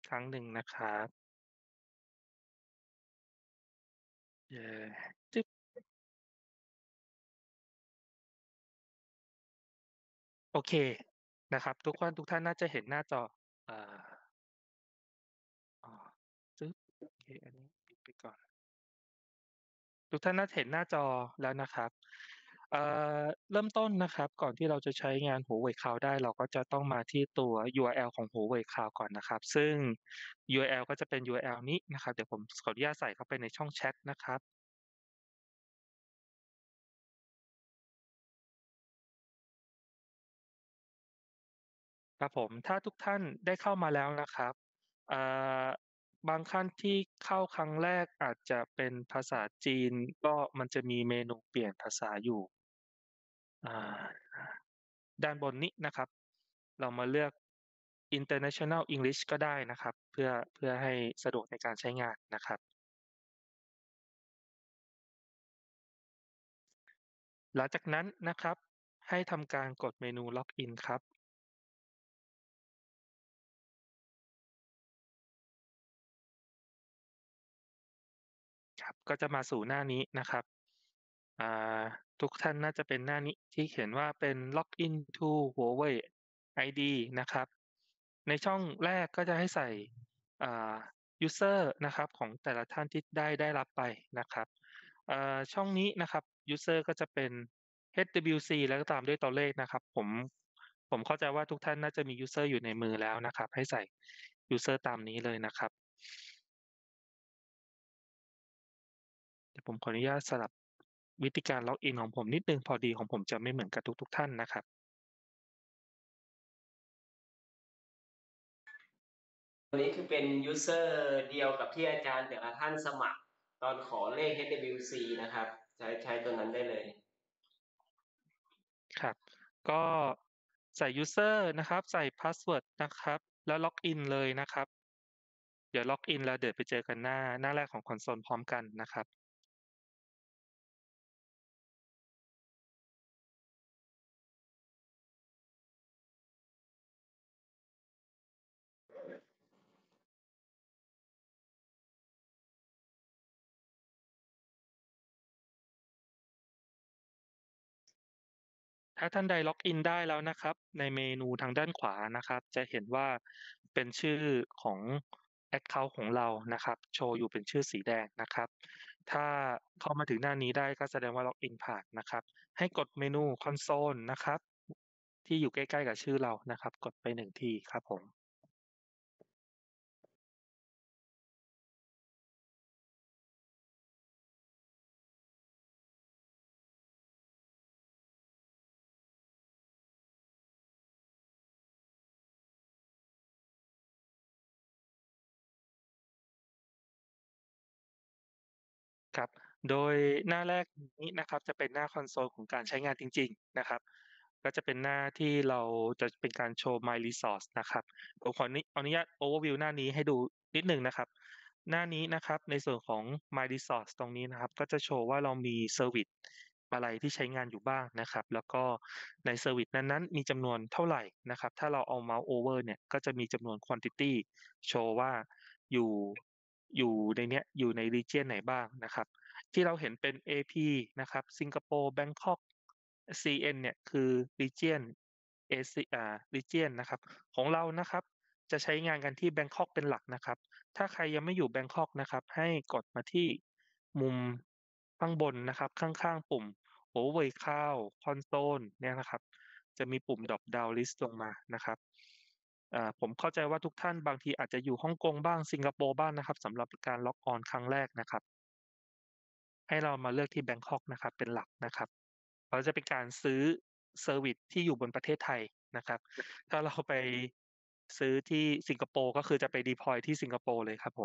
ครั้งหนึ่งนะครับเย่จึ๊บโอเคนะครับทุกท่านน่าจะเห็นหน้าจออ่าอ๋อจึ๊บโอเคอันนี้ปิดไปก่อนทุกท่านน่าจะเห็นหน้าจอแล้วนะครับเอ่เริ่มต้นนะครับก่อนที่เราจะใช้งาน Huawei Cloud ได้เราก็จะต้องมาที่ตัว URL ของ Huawei Cloud ก่อนนะครับซึ่ง URL ก็จะเป็น URL นี้นะครับเดี๋ยวผมขออนุญาตใส่เข้าไปในช่องแชตนะครับครับผมถ้าทุกท่านได้เข้ามาแล้วนะครับอ่าบางท่านที่เข้าครั้งแรกอาจจะเป็นภาษาจีนก็มันจะมีเมนูเปลี่ยนภาษาอยู่อ่าด้านบนนี้นะครับเรามาเลือก International English ก็ได้นะครับเพื่อให้สะดวกในการใช้งานนะครับหลังจากนั้นนะครับให้ทำการกดเมนูล็อกอินครับครับก็จะมาสู่หน้านี้นะครับอ่าทุกท่านน่าจะเป็นหน้านี้ที่เขียนว่าเป็น Login to Huawei ID นะครับในช่องแรกก็จะให้ใส่อ่ายูสเซอร์นะครับของแต่ละท่านที่ได้รับไปนะครับช่องนี้นะครับยูสเซอร์ก็จะเป็น HWC แล้วก็ตามด้วยตัวเลขนะครับผมเข้าใจว่าทุกท่านน่าจะมียูสเซอร์อยู่ในมือแล้วนะครับให้ใส่ยูสเซอร์ตามนี้เลยนะครับเดี๋ยวผมขออนุญาตสลับวิธีการล็อกอินของผมนิดหนึ่งพอดีของผมจะไม่เหมือนกับทุกๆท่านนะครับตัวนี้คือเป็นยูสเซอร์เดียวกับที่อาจารย์แต่ละท่านสมัครตอนขอเลข HWC นะครับใช้ตัวนั้นได้เลยครับก็ใส่ยูสเซอร์นะครับใส่พาสเวิร์ดนะครับแล้วล็อกอินเลยนะครับเดี๋ยวล็อกอินแล้วเดี๋ยวไปเจอกันหน้าแรกของคอนโซลพร้อมกันนะครับถ้าท่านใดล็อกอินได้แล้วนะครับในเมนูทางด้านขวานะครับจะเห็นว่าเป็นชื่อของแอ็กเคานต์ของเรานะครับโชว์อยู่เป็นชื่อสีแดงนะครับถ้าเข้ามาถึงหน้านี้ได้ก็แสดงว่าล็อกอินผ่านนะครับให้กดเมนูคอนโซลนะครับที่อยู่ใกล้ๆกับชื่อเรานะครับกดไป1ทีครับผม ครับโดยหน้าแรกนี้นะครับจะเป็นหน้าคอนโซลของการใช้งานจริงๆนะครับก็จะเป็นหน้าที่เราจะเป็นการโชว์ My Resource นะครับผมขออนุญาต overview หน้านี้ให้ดูนิดหนึ่งนะครับหน้านี้นะครับในส่วนของ My Resource ตรงนี้นะครับก็จะโชว์ว่าเรามีเซอร์วิซอะไรที่ใช้งานอยู่บ้างนะครับแล้วก็ในเซอร์วิซนั้นๆมีจำนวนเท่าไรนะครับถ้าเราเอาเมาส์ over เนี่ยก็จะมีจำนวน quantity โชว์ว่าอยู่อยู่ในเนี้ยอยู่ใน region ไหนบ้างนะครับ ที่เราเห็นเป็น AP นะครับสิงคโปร์ Bangkok CN เนี่ยคือ Region Region นะครับของเรานะครับจะใช้งานกันที่ Bangkok เป็นหลักนะครับถ้าใครยังไม่อยู่ Bangkok นะครับให้กดมาที่มุมข้างบนนะครับข้างๆปุ่ม Huawei Cloud Console เนี่ยนะครับจะมีปุ่ม Drop down list ลงมานะครับผมเข้าใจว่าทุกท่านบางทีอาจจะอยู่ฮ่องกงบ้างสิงคโปร์บ้างนะครับสำหรับการ log on ครั้งแรกนะครับ ให้เรามาเลือกที่ Bangkok นะครับเป็นหลักนะครับเพราะจะเป็นการซื้อเซอร์วิซที่อยู่บนประเทศไทยนะครับถ้าเราไปซื้อที่สิงคโปร์ก็คือจะไป deploy ที่สิงคโปร์เลยครับผม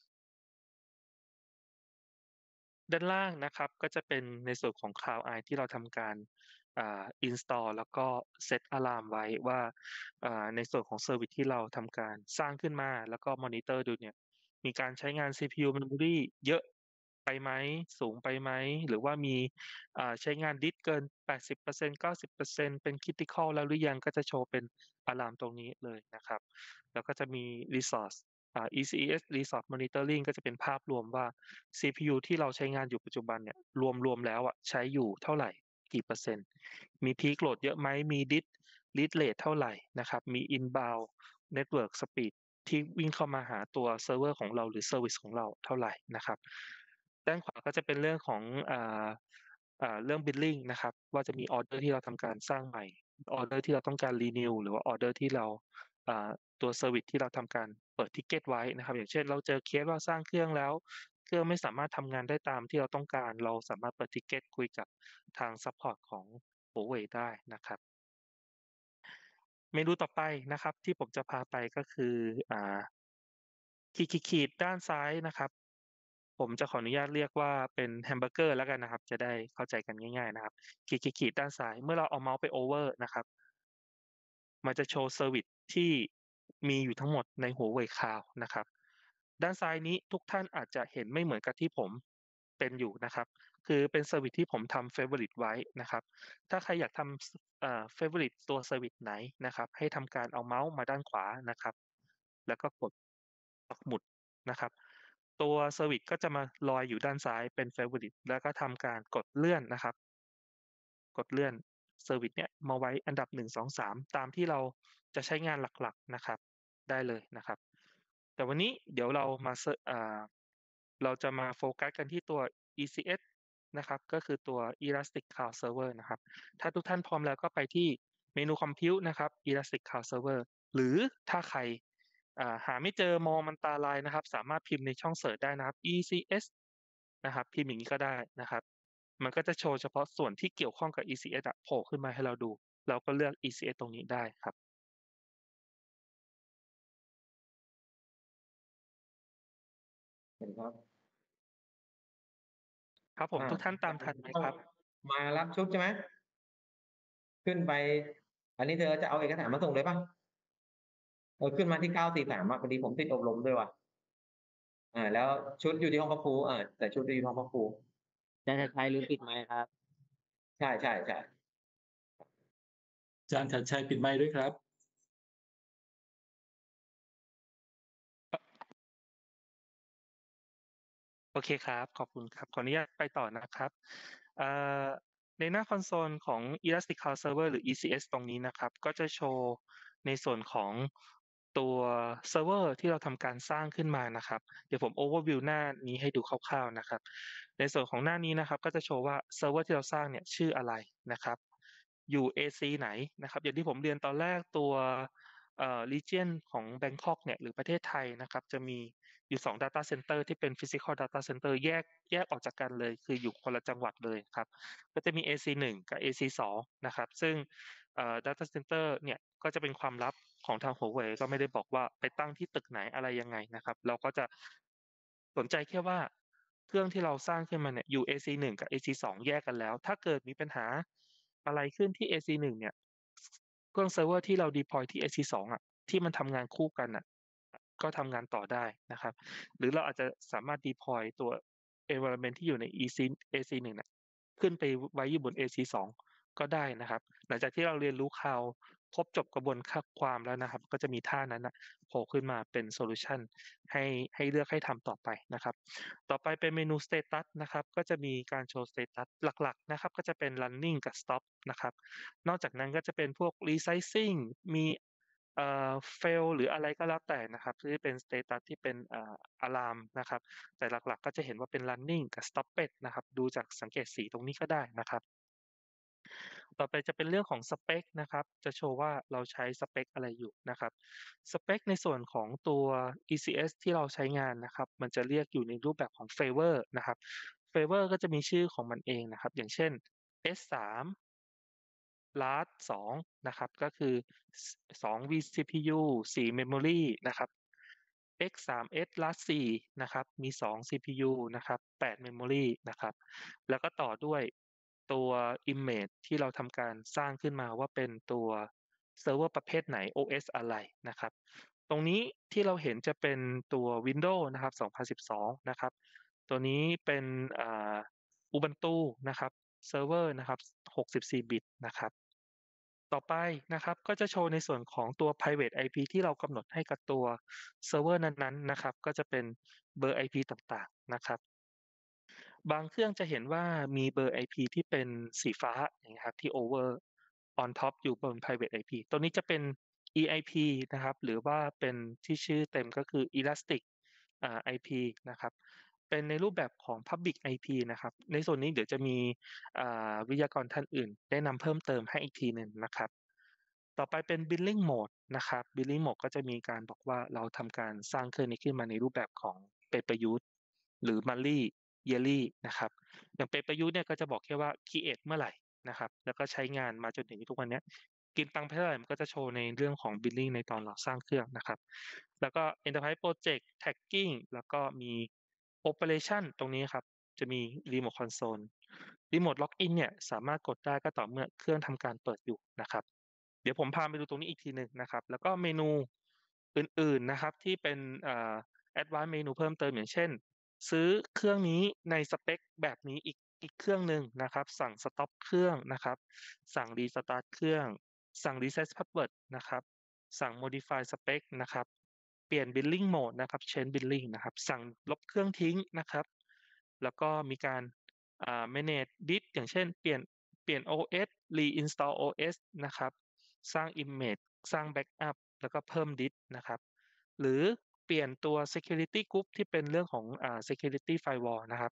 ด้านล่างนะครับก็จะเป็นในส่วนของ Cloud Eye ที่เราทำการinstall แล้วก็เซตอะลาร์มไว้ว่าในส่วนของเซอร์วิซที่เราทำการสร้างขึ้นมาแล้วก็มอนิเตอร์ดูเนี่ยมีการใช้งาน CPU memory เยอะไปไหมสูงไปไหมหรือว่ามีใช้งานดิสก์เกิน80% 90%เปอร์เซ็นต์เป็น Critical แล้วหรือยังก็จะโชว์เป็นอะลาร์มตรงนี้เลยนะครับแล้วก็จะมี Resource ECS Resource Monitoring ก็จะเป็นภาพรวมว่า CPU ที่เราใช้งานอยู่ปัจจุบันเนี่ยรวมๆแล้วอะใช้อยู่เท่าไรกี่เปอร์เซ็นต์มี peak load เยอะไหมมี read rate เท่าไรนะครับมี inbound network speed ที่วิ่งเข้ามาหาตัวเซิร์ฟเวอร์ของเราหรือเซอร์วิซของเราเท่าไรนะครับด้านขวาก็จะเป็นเรื่องของเรื่อง billing นะครับว่าจะมีออร์เดอร์ที่เราทำการสร้างใหม่ออร์เดอร์ที่เราต้องการ renew หรือว่าออร์เดอร์ที่เราอ่าตัวเซอร์วิซที่เราทำการเปิด ticket ไว้นะครับอย่างเช่นเราเจอเคสว่าสร้างเครื่องแล้วเครื่องไม่สามารถทำงานได้ตามที่เราต้องการเราสามารถเปิด ticket คุยกับทางซัปพอร์ตของ Huawei ได้นะครับเมนูต่อไปนะครับที่ผมจะพาไปก็คืออ่า ขีดๆๆด้านซ้ายนะครับผมจะขออนุญาตเรียกว่าเป็นแฮมเบอร์เกอร์แล้วกันนะครับจะได้เข้าใจกันง่ายๆนะครับขีดๆๆด้านซ้ายเมื่อเราเอาเมาส์ไป Hover นะครับมันจะโชว์เซอร์วิซที่มีอยู่ทั้งหมดใน Huawei Cloud นะครับด้านซ้ายนี้ทุกท่านอาจจะเห็นไม่เหมือนกับที่ผมเป็นอยู่นะครับคือเป็นเซอร์วิซที่ผมทำ Favorite ไว้นะครับถ้าใครอยากทำFavorite ตัวเซอร์วิซไหนนะครับให้ทำการเอาเมาส์มาด้านขวานะครับแล้วก็กดปักหมุด นะครับตัวเซอร์วิซก็จะมาลอยอยู่ด้านซ้ายเป็น Favorite แล้วก็ทำการกดเลื่อนนะครับกดเลื่อนเซอร์วิซเนี่ยมาไว้อันดับ1 2 3ตามที่เราจะใช้งานหลักๆนะครับได้เลยนะครับแต่วันนี้เดี๋ยวเรามาเราจะมาโฟกัสกันที่ตัว ECS นะครับก็คือตัว Elastic Cloud Server นะครับถ้าทุกท่านพร้อมแล้วก็ไปที่เมนู Compute นะครับ Elastic Cloud Server หรือถ้าใคร หาไม่เจอมองมันตาลายนะครับสามารถพิมพ์ในช่องเซิร์ชได้นะครับ ECS นะครับพิมพ์อย่างงี้ก็ได้นะครับมันก็จะโชว์เฉพาะส่วนที่เกี่ยวข้องกับ ECS อะโผล่ขึ้นมาให้เราดูเราก็เลือก ECS ตรงนี้ได้ครับเห็นครับครับผมทุกท่านตามทันไหมครับมารับชุดใช่ไหมขึ้นไป อันนี้เธอจะเอาเอกสารมาส่งเลยป่ะขึ้นมาที่943อะพอดีผมติดอบรมด้วยว่ะแล้วชุดอยู่ที่ห้องพระครูแต่ชุดอยู่ที่ห้องพระครูอาจารย์ชัดชัยลืมปิดไมค์ครับใช่ๆๆอาจารย์ชัดชัยปิดไมค์ด้วยครับโอเคครับขอบคุณครับขออนุญาตไปต่อนะครับเอ่อในหน้าคอนโซลของ Elastic Cloud Server หรือ ECS ตรงนี้นะครับก็จะโชว์ในส่วนของตัวเซิร์ฟเวอร์ที่เราทำการสร้างขึ้นมานะครับเดี๋ยวผม overview หน้านี้ให้ดูคร่าวๆนะครับในส่วนของหน้านี้นะครับก็จะโชว์ว่าเซิร์ฟเวอร์ที่เราสร้างเนี่ยชื่ออะไรนะครับอยู่ AC ไหนนะครับอย่างที่ผมเรียนตอนแรกตัวregion ของแบงกอกเนี่ยหรือประเทศไทยนะครับจะมีอยู่2 Data Center ที่เป็น Physical Data Center แยกออกจากกันเลยคืออยู่คนละจังหวัดเลยครับก็จะมี AC1 กับ AC2 นะครับซึ่งData Center เนี่ยก็จะเป็นความลับของทาง Huawei ก็ไม่ได้บอกว่าไปตั้งที่ตึกไหนอะไรยังไงนะครับเราก็จะสนใจแค่ว่าเครื่องที่เราสร้างขึ้นมาเนี่ยอยู่ AC1 กับ AC2 แยกกันแล้วถ้าเกิดมีปัญหาอะไรขึ้นที่ AC1 เนี่ยเครื่องเซิร์ฟเวอร์ที่เรา deploy ที่ AC2 อะที่มันทำงานคู่กันน่ะก็ทำงานต่อได้นะครับหรือเราอาจจะสามารถ deploy ตัว environment ที่อยู่ใน AC1 น่ะขึ้นไปไว้อยู่บน AC2 ก็ได้นะครับหลังจากที่เราเรียนรู้ Cloud ครบจบกระบวนความแล้วนะครับก็จะมีท่านั้นน่ะโผล่ขึ้นมาเป็นโซลูชันให้เลือกให้ทำต่อไปนะครับต่อไปเป็นเมนูสเตตัสนะครับก็จะมีการโชว์สเตตัสหลักๆนะครับก็จะเป็น running กับ stop นะครับนอกจากนั้นก็จะเป็นพวก resizing มีfail หรืออะไรก็แล้วแต่นะครับที่เป็นสเตตัสที่เป็นอะลามนะครับแต่หลักๆก็จะเห็นว่าเป็น running กับ stopped นะครับดูจากสังเกตสีตรงนี้ก็ได้นะครับ ต่อไปจะเป็นเรื่องของสเปกนะครับจะโชว์ว่าเราใช้สเปกอะไรอยู่นะครับสเปกในส่วนของตัว ECS ที่เราใช้งานนะครับมันจะเรียกอยู่ในรูปแบบของ Flavor นะครับ Flavor ก็จะมีชื่อของมันเองนะครับอย่างเช่น S3 Last 2นะครับก็คือ2 vCPU 4 Memory นะครับ X3S Last 4นะครับมี2 CPU นะครับ8 Memory นะครับแล้วก็ต่อด้วยตัว image ที่เราทำการสร้างขึ้นมาว่าเป็นตัวเซิร์ฟเวอร์ประเภทไหน OS อะไรนะครับตรงนี้ที่เราเห็นจะเป็นตัว Windows นะครับ2012นะครับตัวนี้เป็นUbuntu นะครับเซิร์ฟเวอร์นะครับ64 บิตนะครับต่อไปนะครับก็จะโชว์ในส่วนของตัว private IP ที่เรากำหนดให้กับตัวเซิร์ฟเวอร์นั้นๆนะครับก็จะเป็นเบอร์ IP ต่างๆนะครับบางเครื่องจะเห็นว่ามีเบอร์ IP ที่เป็นสีฟ้าอย่างเงี้ยครับที่ over on top อยู่บน private IP ตัวนี้จะเป็น EIP นะครับหรือว่าเป็นที่ชื่อเต็มก็คือ Elastic IP นะครับเป็นในรูปแบบของ Public IP นะครับในส่วนนี้เดี๋ยวจะมีวิทยากรท่านอื่นแนะนำเพิ่มเติมให้อีกทีหนึ่งนะครับต่อไปเป็น Billing Mode นะครับ Billing Mode ก็จะมีการบอกว่าเราทำการสร้างเครื่องนี้ขึ้นมาในรูปแบบของ Pay per use หรือ Monthly Yearly นะครับอย่าง Pay per use เนี่ยก็จะบอกแค่ว่า create เมื่อไหร่นะครับแล้วก็ใช้งานมาจนถึงทุกวันเนี้ยกินตังค์ไปเท่าไหร่มันก็จะโชว์ในเรื่องของ Billing ในตอนเราสร้างเครื่องนะครับแล้วก็ Enterprise Project Tagging แล้วก็มี Operation ตรงนี้ครับจะมี Remote Console Remote Login เนี่ยสามารถกดได้ก็ต่อเมื่อเครื่องทำการเปิดอยู่นะครับเดี๋ยวผมพาไปดูตรงนี้อีกทีหนึ่งนะครับแล้วก็เมนูอื่นๆนะครับที่เป็นAdvanced เมนูเพิ่มเติมอย่างเช่นซื้อเครื่องนี้ในสเปคแบบนี้อีกเครื่องหนึ่งนะครับสั่งสต็อปเครื่องนะครับสั่ง Restart เครื่องสั่ง Reset Password นะครับสั่ง Modify Spec นะครับเปลี่ยน Billing Mode นะครับ Change Billing นะครับสั่งลบเครื่องทิ้งนะครับแล้วก็มีการmanage disk อย่างเช่นเปลี่ยน OS reinstall OS นะครับสร้าง image สร้าง backup แล้วก็เพิ่มดิสก์นะครับหรือเปลี่ยนตัว security group ที่เป็นเรื่องของsecurity firewall นะครับ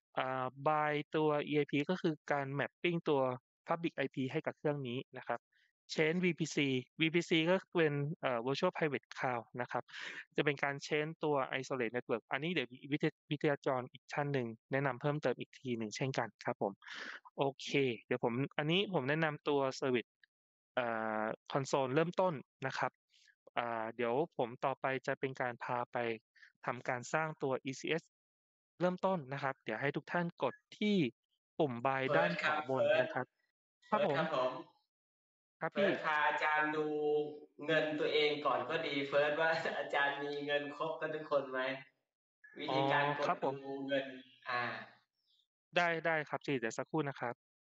by ตัว EIP ก็คือการ mapping ตัว public IP ให้กับเครื่องนี้นะครับ change VPC ก็เป็นvirtual private cloud นะครับจะเป็นการ change ตัว isolate network อันนี้เดี๋ยวมีวิทยากรอีกท่านหนึ่งแนะนำเพิ่มเติมอีกทีหนึ่งเช่นกันครับผมโอเคเดี๋ยวผมแนะนำตัว service คอนโซลเริ่มต้นนะครับเดี๋ยวผมต่อไปจะเป็นการพาไปทำการสร้างตัว ECS เริ่มต้นนะครับเดี๋ยวให้ทุกท่านกดที่ปุ่ม Buy ด้านขวาบนนะครับครับผมครับผมครับพี่เฟิร์สพาอาจารย์ดูเงินตัวเองก่อนก็ดีเฟิร์สว่าอาจารย์มีเงินครบกันทุกคนไหมวิอ๋อธีการกดดูครับผมเงินได้ครับจีเดี๋ยวสักครู่นะครับ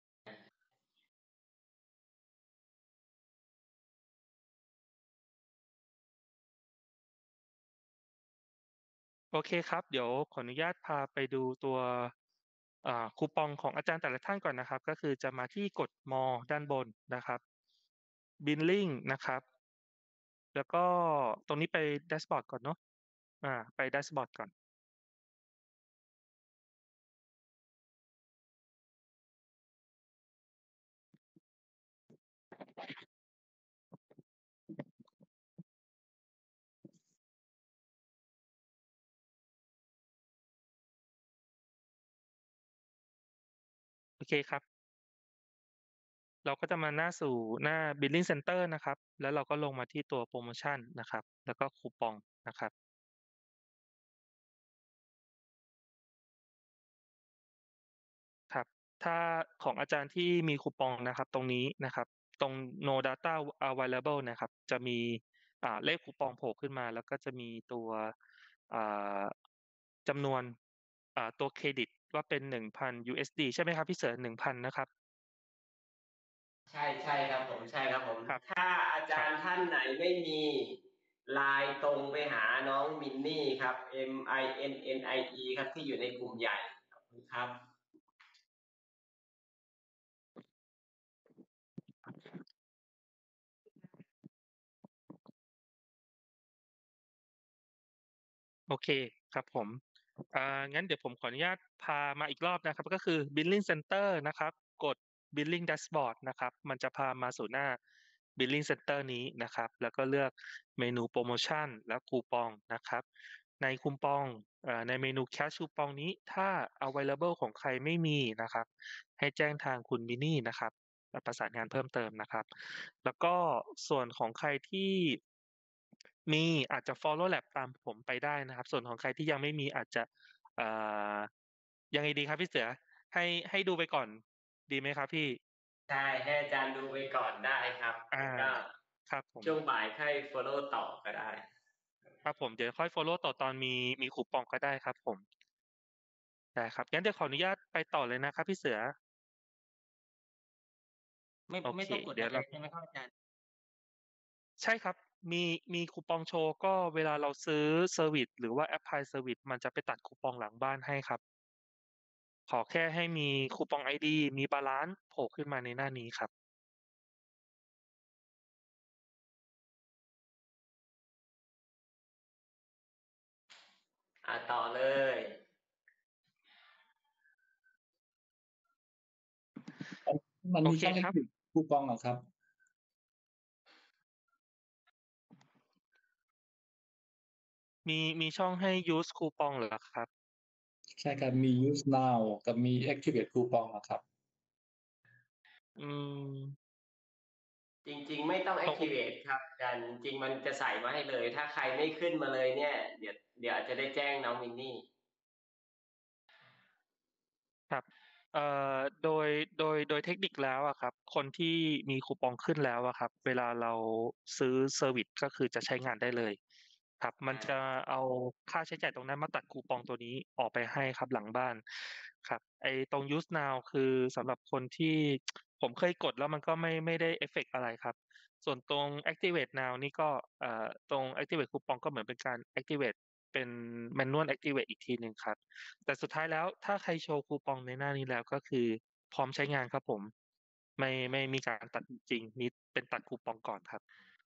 โอเคครับเดี๋ยวขออนุญาตพาไปดูตัวคูปองของอาจารย์แต่ละท่านก่อนนะครับก็คือจะมาที่กด More ด้านบนนะครับ Billing นะครับแล้วก็ตรงนี้ไปแดชบอร์ดก่อนเนาะไปแดชบอร์ดก่อนโอเคครับเราก็จะมาสู่หน้า Billing Center นะครับแล้วเราก็ลงมาที่ตัวโพรโมชันนะครับแล้วก็คูปองนะครับ ครับถ้าของอาจารย์ที่มีคูปองนะครับตรงนี้นะครับตรง no data available นะครับจะมีเลขคูปองโผล่ขึ้นมาแล้วก็จะมีตัวอ่าจำนวนตัวเครดิตว่าเป็น 1,000 USD ใช่ไหมครับพี่เสือ1,000นะครับใช่ครับผมใช่ครับผมครับถ้าอาครับจารย์ท่านไหนไม่มีไลน์ตรงไปหาน้องมินนี่ครับ MINNIE ครับที่อยู่ในกลุ่มใหญ่ขอบคุณครับโอเคครับผมงั้นเดี๋ยวผมขออนุญาตพามาอีกรอบนะครับก็คือ Billing Center นะครับกด Billing Dashboard นะครับมันจะพามาสู่หน้า Billing Center นี้นะครับแล้วก็เลือกเมนูโปรโมชั่นและคูปองนะครับในคูปองในเมนู Cash คูปองนี้ถ้า available ของใครไม่มีนะครับให้แจ้งทางคุณมินี่นะครับประสานงานเพิ่มเติมนะครับแล้วก็ส่วนของใครที่มีอาจจะ follow lab ตามผมไปได้นะครับส่วนของใครที่ยังไม่มีอาจจะเอ่อยังไงดีครับพี่เสือให้ดูไปก่อนดีไหมครับพี่ใช่ให้อาจารย์ดูไปก่อนได้ครับอาแล้วก็ครับผมช่วงบ่ายค่อย follow ต่อก็ได้ครับผมเดี๋ยวค่อย follow ต่อตอนมีคูปองก็ได้ครับผมได้ครับงั้นเดี๋ยวขออนุญาตไปต่อเลยนะครับพี่เสือโอเคต้องกดเดี๋ยวเราอะไรใช่ไหมครับอาจารย์ใช่ครับ มีคูปองโชว์ก็เวลาเราซื้อเซอร์วิสหรือว่าแอปพลายเซอร์วิสมันจะไปตัดคูปองหลังบ้านให้ครับ ขอแค่ให้มีคูปอง ID มีบาลันซ์โผล่ขึ้นมาในหน้านี้ครับต่อเลยมันโอมีเคช่องครับ Activate คูปองเหรอครับมีช่องให้ use คูปองเหรอครับ? ใช่ครับ มี Use Now กับมี Activate คูปองอะครับอืมจริง ๆ ไม่ต้องของผม Activate ครับอาจารย์ จริง ๆ มันจะใส่มาให้เลย ถ้าใครไม่ขึ้นมาเลยเนี่ย เดี๋ยวอาจจะได้แจ้งน้องมินนี่ครับ โดยเทคนิคแล้วอะครับ คนที่มีคูปองขึ้นแล้วอะครับ เวลาเราซื้อเซอร์วิสก็คือจะใช้งานได้เลยครับ มันจะเอาค่าใช้จ่ายตรงนั้นมาตัดคูปองตัวนี้ออกไปให้ครับหลังบ้านครับ ไอ้ตรง Use Now คือสำหรับคนที่ ผมเคยกดแล้วมันก็ไม่ได้เอฟเฟกต์อะไรครับ ส่วนตรง Activate Now นี่ก็ตรง Activate คูปองก็เหมือนเป็นการ Activate เป็น Manual Activate อีกทีหนึ่งครับ แต่สุดท้ายแล้วถ้าใครโชว์คูปองในหน้านี้แล้วก็คือพร้อมใช้งานครับผม ไม่มีการตัดจริง นี่เป็นตัดคูปองก่อนครับ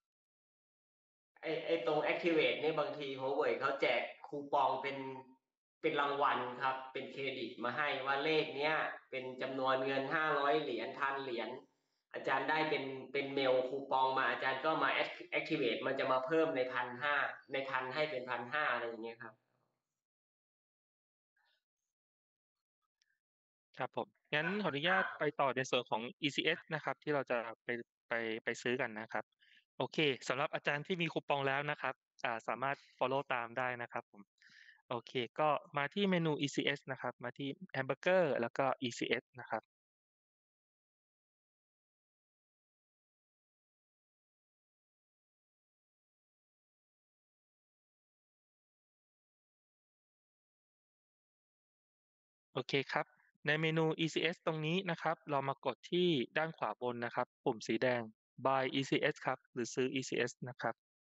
ไอ้ตรง Activate เนี่ยบางที Huawei เขาแจกคูปองเป็นรางวัลครับ เป็นเครดิตมาให้ว่าเลขเนี้ยเป็นจำนวนเงิน500เหรียญ 1,000 เหรียญ อาจารย์ได้เป็นเมลคูปองมา อาจารย์ก็มา Activate มันจะมาเพิ่มใน 1,500 ใน 1,000 ให้เป็น 1,500 อะไรอย่างเงี้ยครับครับผม งั้นขออนุญาตไปต่อในส่วนของ ECS นะครับ ที่เราจะไปซื้อกันนะครับ โอเค สำหรับอาจารย์ที่มีคูปองแล้วนะครับ สามารถฟอลโลว์ตามได้นะครับผม โอเค ก็มาที่เมนู ECS นะครับ มาที่แฮมเบอร์เกอร์แล้วก็ ECS นะครับ โอเคครับ ในเมนู ECS ตรงนี้นะครับ เรามากดที่ด้านขวาบนนะครับ ปุ่มสีแดง Buy ECS ครับ หรือซื้อ ECS นะครับ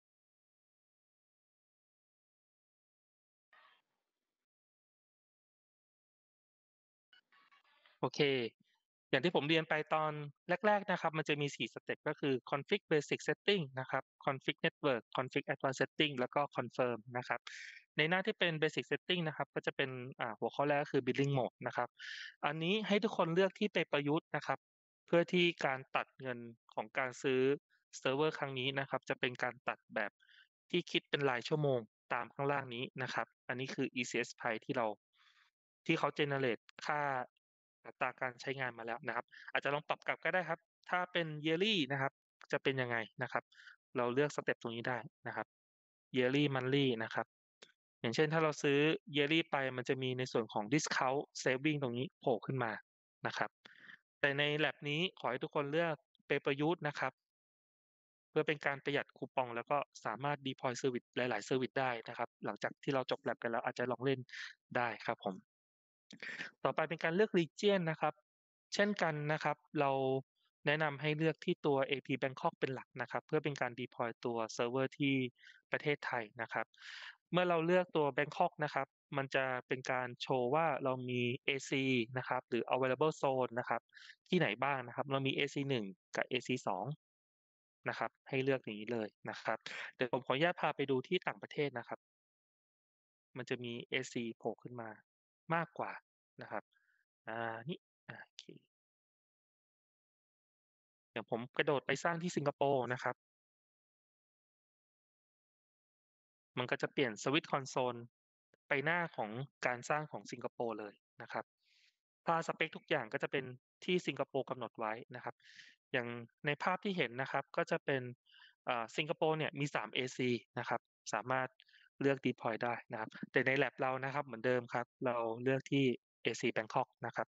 โอเค อย่างที่ผมเรียนไปตอนแรก ๆ นะครับ มันจะมี 4 สเต็ป ก็คือ Config Basic Setting นะครับ Config Network Config Advanced Setting แล้วก็ Confirm นะครับ ในหน้าที่เป็น Basic Setting นะครับ ก็จะเป็นหัวข้อแรกก็คือ Billing Mode นะครับ อันนี้ให้ทุกคนเลือกที่ไปประยุกต์นะครับ เพื่อที่การตัดเงินของการซื้อเซิร์ฟเวอร์ครั้งนี้นะครับ จะเป็นการตัดแบบที่คิดเป็นรายชั่วโมงตามข้างล่างนี้นะครับ อันนี้คือ ECS Price ที่เขา generate ค่าอัตราการใช้งานมาแล้วนะครับ อาจจะลองปรับกลับก็ได้ครับ ถ้าเป็น yearly นะครับ จะเป็นยังไงนะครับ เราเลือกสเต็ปตรงนี้ได้นะครับ yearly monthly นะครับ อย่างเช่นถ้าเราซื้อ yearly ไปมันจะมีในส่วนของ discount saving ตรงนี้โผล่ขึ้นมานะครับ แต่ใน lab นี้ขอให้ทุกคนเลือก Pay per use นะครับ เพื่อเป็นการประหยัดคูปอง แล้วก็สามารถ deploy เซอร์วิสหลาย ๆ เซอร์วิสได้นะครับ หลังจากที่เราจบ lab กันแล้วอาจจะลองเล่นได้ครับผม ต่อไปเป็นการเลือก region นะครับ เช่นกันนะครับ เราแนะนำให้เลือกที่ตัว AP Bangkok เป็นหลักนะครับ เพื่อเป็นการ deploy ตัวเซิร์ฟเวอร์ที่ประเทศไทยนะครับ เมื่อเราเลือกตัว Bangkok นะครับ มันจะเป็นการโชว์ว่าเรามี AC นะครับ หรือ Available Zone นะครับ ที่ไหนบ้างนะครับ เรามี AC 1 กับ AC 2 นะครับ ให้เลือกอย่างงี้เลยนะครับ เดี๋ยวผมขออนุญาตพาไปดูที่ต่างประเทศนะครับ มันจะมี AC โผล่ขึ้นมามากกว่านะครับ นี่ โอเค เดี๋ยวผมกระโดดไปสร้างที่สิงคโปร์นะครับ มันก็จะเปลี่ยนสวิตช์คอนโซลไปหน้าของการสร้างของสิงคโปร์เลยนะครับ ถ้าสเปกทุกอย่างก็จะเป็นที่สิงคโปร์กำหนดไว้นะครับ อย่างในภาพที่เห็นนะครับ ก็จะเป็นสิงคโปร์เนี่ยมี 3 AC นะครับ สามารถเลือก deploy ได้นะครับ แต่ใน lab เรานะครับเหมือนเดิมครับ เราเลือกที่ AC Bangkok นะครับ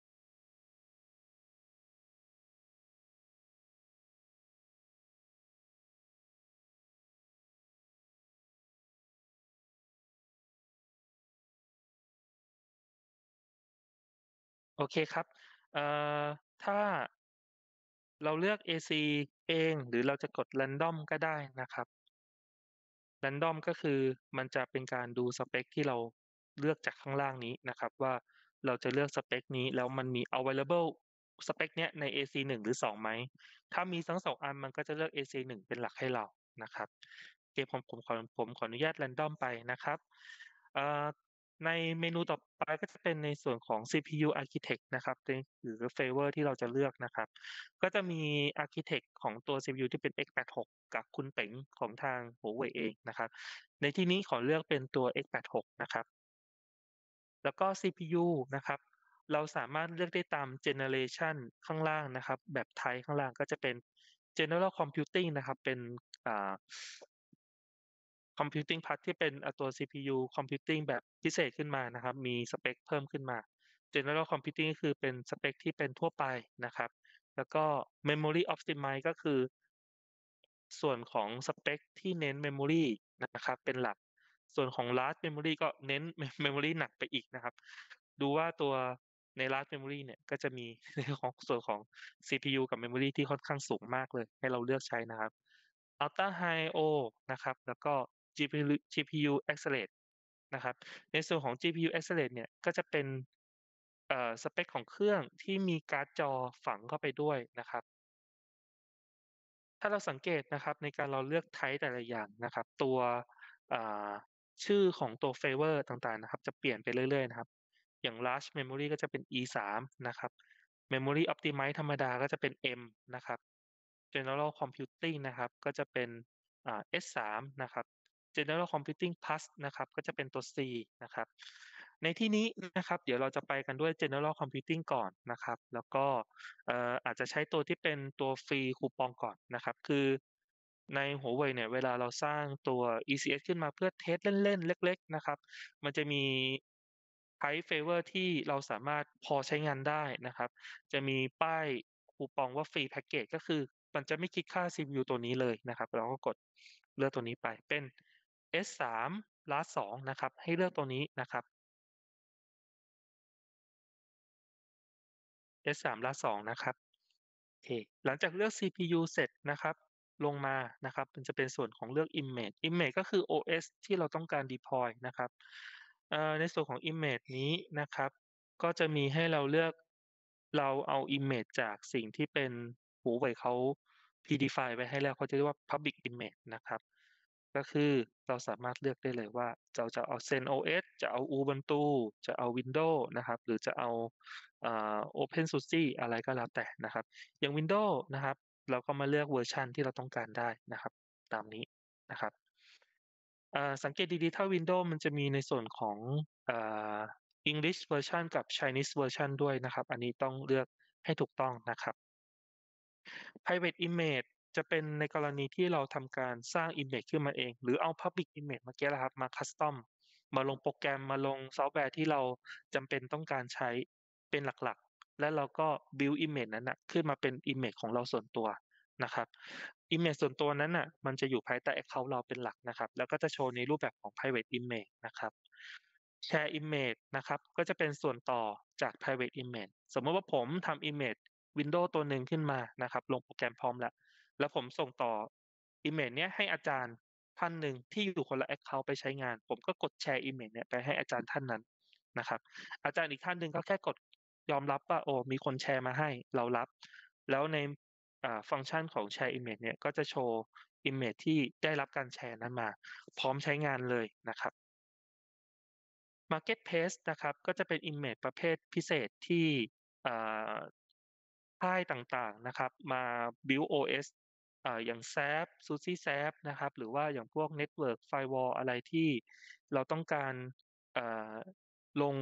โอเคครับ ถ้าเราเลือก AC เองหรือเราจะกด Random ก็ได้นะครับ Random ก็คือมันจะเป็นการดูสเปคที่เราเลือกจากข้างล่างนี้นะครับว่าเราจะเลือกสเปคนี้แล้วมันมี available สเปคเนี้ยใน AC1 หรือ2ไหมถ้ามีทั้ง2อันมันก็จะเลือก AC1 เป็นหลักให้เรานะครับโอเคผมขออนุญาต Random ไปนะครับอ่าในเมนูต่อไปก็จะเป็นในส่วนของ CPU Architect นะครับหรือ Flavor ที่เราจะเลือกนะครับก็จะมี Architect ของตัว CPU ที่เป็น x86 กับคุณเป๋งของทาง Huawei เองนะครับในที่นี้ขอเลือกเป็นตัว x86 นะครับแล้วก็ CPU นะครับเราสามารถเลือกได้ตาม Generation ข้างล่างนะครับแบบ Type ข้างล่างก็จะเป็น General Computing นะครับเป็นอ่า Computing Part ที่เป็นตัว CPU Computing แบบพิเศษขึ้นมานะครับมีสเปกเพิ่มขึ้นมา General Computing ก็คือเป็นสเปกที่เป็นทั่วไปนะครับแล้วก็ Memory Optimize ก็คือส่วนของสเปกที่เน้น Memory นะครับเป็นหลักส่วนของ Large Memory ก็เน้น Memory หนักไปอีกนะครับดูว่าตัวใน Large Memory เนี่ยก็จะมีในของส่วนของ CPU กับ Memory ที่ค่อนข้างสูงมากเลยให้เราเลือกใช้นะครับ Ultra High I/O นะครับแล้วก็ GPU Accelerate นะครับในส่วนของ GPU Accelerate เนี่ยก็จะเป็นสเปคของเครื่องที่มีการ์ดจอฝังเข้าไปด้วยนะครับถ้าเราสังเกตนะครับในการเราเลือก Type แต่ละอย่างนะครับตัวอ่าชื่อของตัว Flavor ต่างๆนะครับจะเปลี่ยนไปเรื่อยๆนะครับอย่าง Large Memory ก็จะเป็น E3 นะครับ Memory Optimize ธรรมดาก็จะเป็น M นะครับ General Computing นะครับก็จะเป็นS3 นะครับ General Computing Plus นะครับก็จะเป็นตัว C นะครับในที่นี้นะครับเดี๋ยวเราจะไปกันด้วย General Computing ก่อนนะครับแล้วก็อาจจะใช้ตัวที่เป็นตัวฟรีคูปองก่อนนะครับคือใน Huawei เนี่ยเวลาเราสร้างตัว ECS ขึ้นมาเพื่อเทสเล่นๆเล็กๆนะครับมันจะมี Price Favor ที่เราสามารถพอใช้งานได้นะครับจะมีป้ายคูปองว่าฟรีแพ็กเกจก็คือมันจะไม่คิดค่า CPU ตัวนี้เลยนะครับเราก็กดเลือกตัวนี้ไปเป็น S3 Last 2นะครับให้เลือกตัวนี้นะครับ S3 Last 2นะครับโอเคหลังจากเลือก CPU เสร็จนะครับลงมานะครับมันจะเป็นส่วนของเลือก Image ก็คือ OS ที่เราต้องการ deploy นะครับในส่วนของ Image นี้นะครับก็จะมีให้เราเลือกเราเอา Image จากสิ่งที่เป็น Huawei เขา predefine ไว้ให้แล้วเขาจะเรียกว่า Public Image นะครับก็คือเราสามารถเลือกได้เลยว่าเราจะเอา ZenOS จะเอา Ubuntu จะเอา Windows นะครับหรือจะเอาOpenSUSE อะไรก็แล้วแต่นะครับอย่าง Windows นะครับเราก็มาเลือกเวอร์ชันที่เราต้องการได้นะครับตามนี้นะครับสังเกตดีๆถ้า Windows มันจะมีในส่วนของอ่า English version กับ Chinese version ด้วยนะครับอันนี้ต้องเลือกให้ถูกต้องนะครับ Private Image จะเป็นในกรณีที่เราทำการสร้าง Image ขึ้นมาเองหรือเอา Public Image เมื่อกี้แหละครับมา Custom มาลงโปรแกรมมาลงซอฟต์แวร์ที่เราจำเป็นต้องการใช้เป็นหลักๆแล้วเราก็ build image นั้นน่ะขึ้นมาเป็น image ของเราส่วนตัวนะครับ image ส่วนตัวนั้นน่ะมันจะอยู่ภายใต้ account เราเป็นหลักนะครับแล้วก็จะโชว์ในรูปแบบของ private image นะครับ share image นะครับก็จะเป็นส่วนต่อจาก private image สมมุติว่าผมทำ image Windows ตัวหนึ่งขึ้นมานะครับลงโปรแกรมพร้อมแล้วผมส่งต่อ image เนี้ยให้อาจารย์ท่านหนึ่งที่อยู่คนละ account ไปใช้งานผมก็กดแชร์ image เนี่ยไปให้อาจารย์ท่านนั้นนะครับอาจารย์อีกท่านหนึ่งก็แค่กดยอมรับว่าโอ้มีคนแชร์มาให้เรารับแล้วในฟังก์ชันของ share image เนี่ยก็จะโชว์ image ที่ได้รับการแชร์นั้นมาพร้อมใช้งานเลยนะครับ Marketplace นะครับก็จะเป็น image ประเภทพิเศษที่อ่าค่ายต่างๆนะครับมา build OS อย่าง ZAP SUSE ZAP นะครับหรือว่าอย่างพวก Network Firewall อะไรที่เราต้องการอ่าลง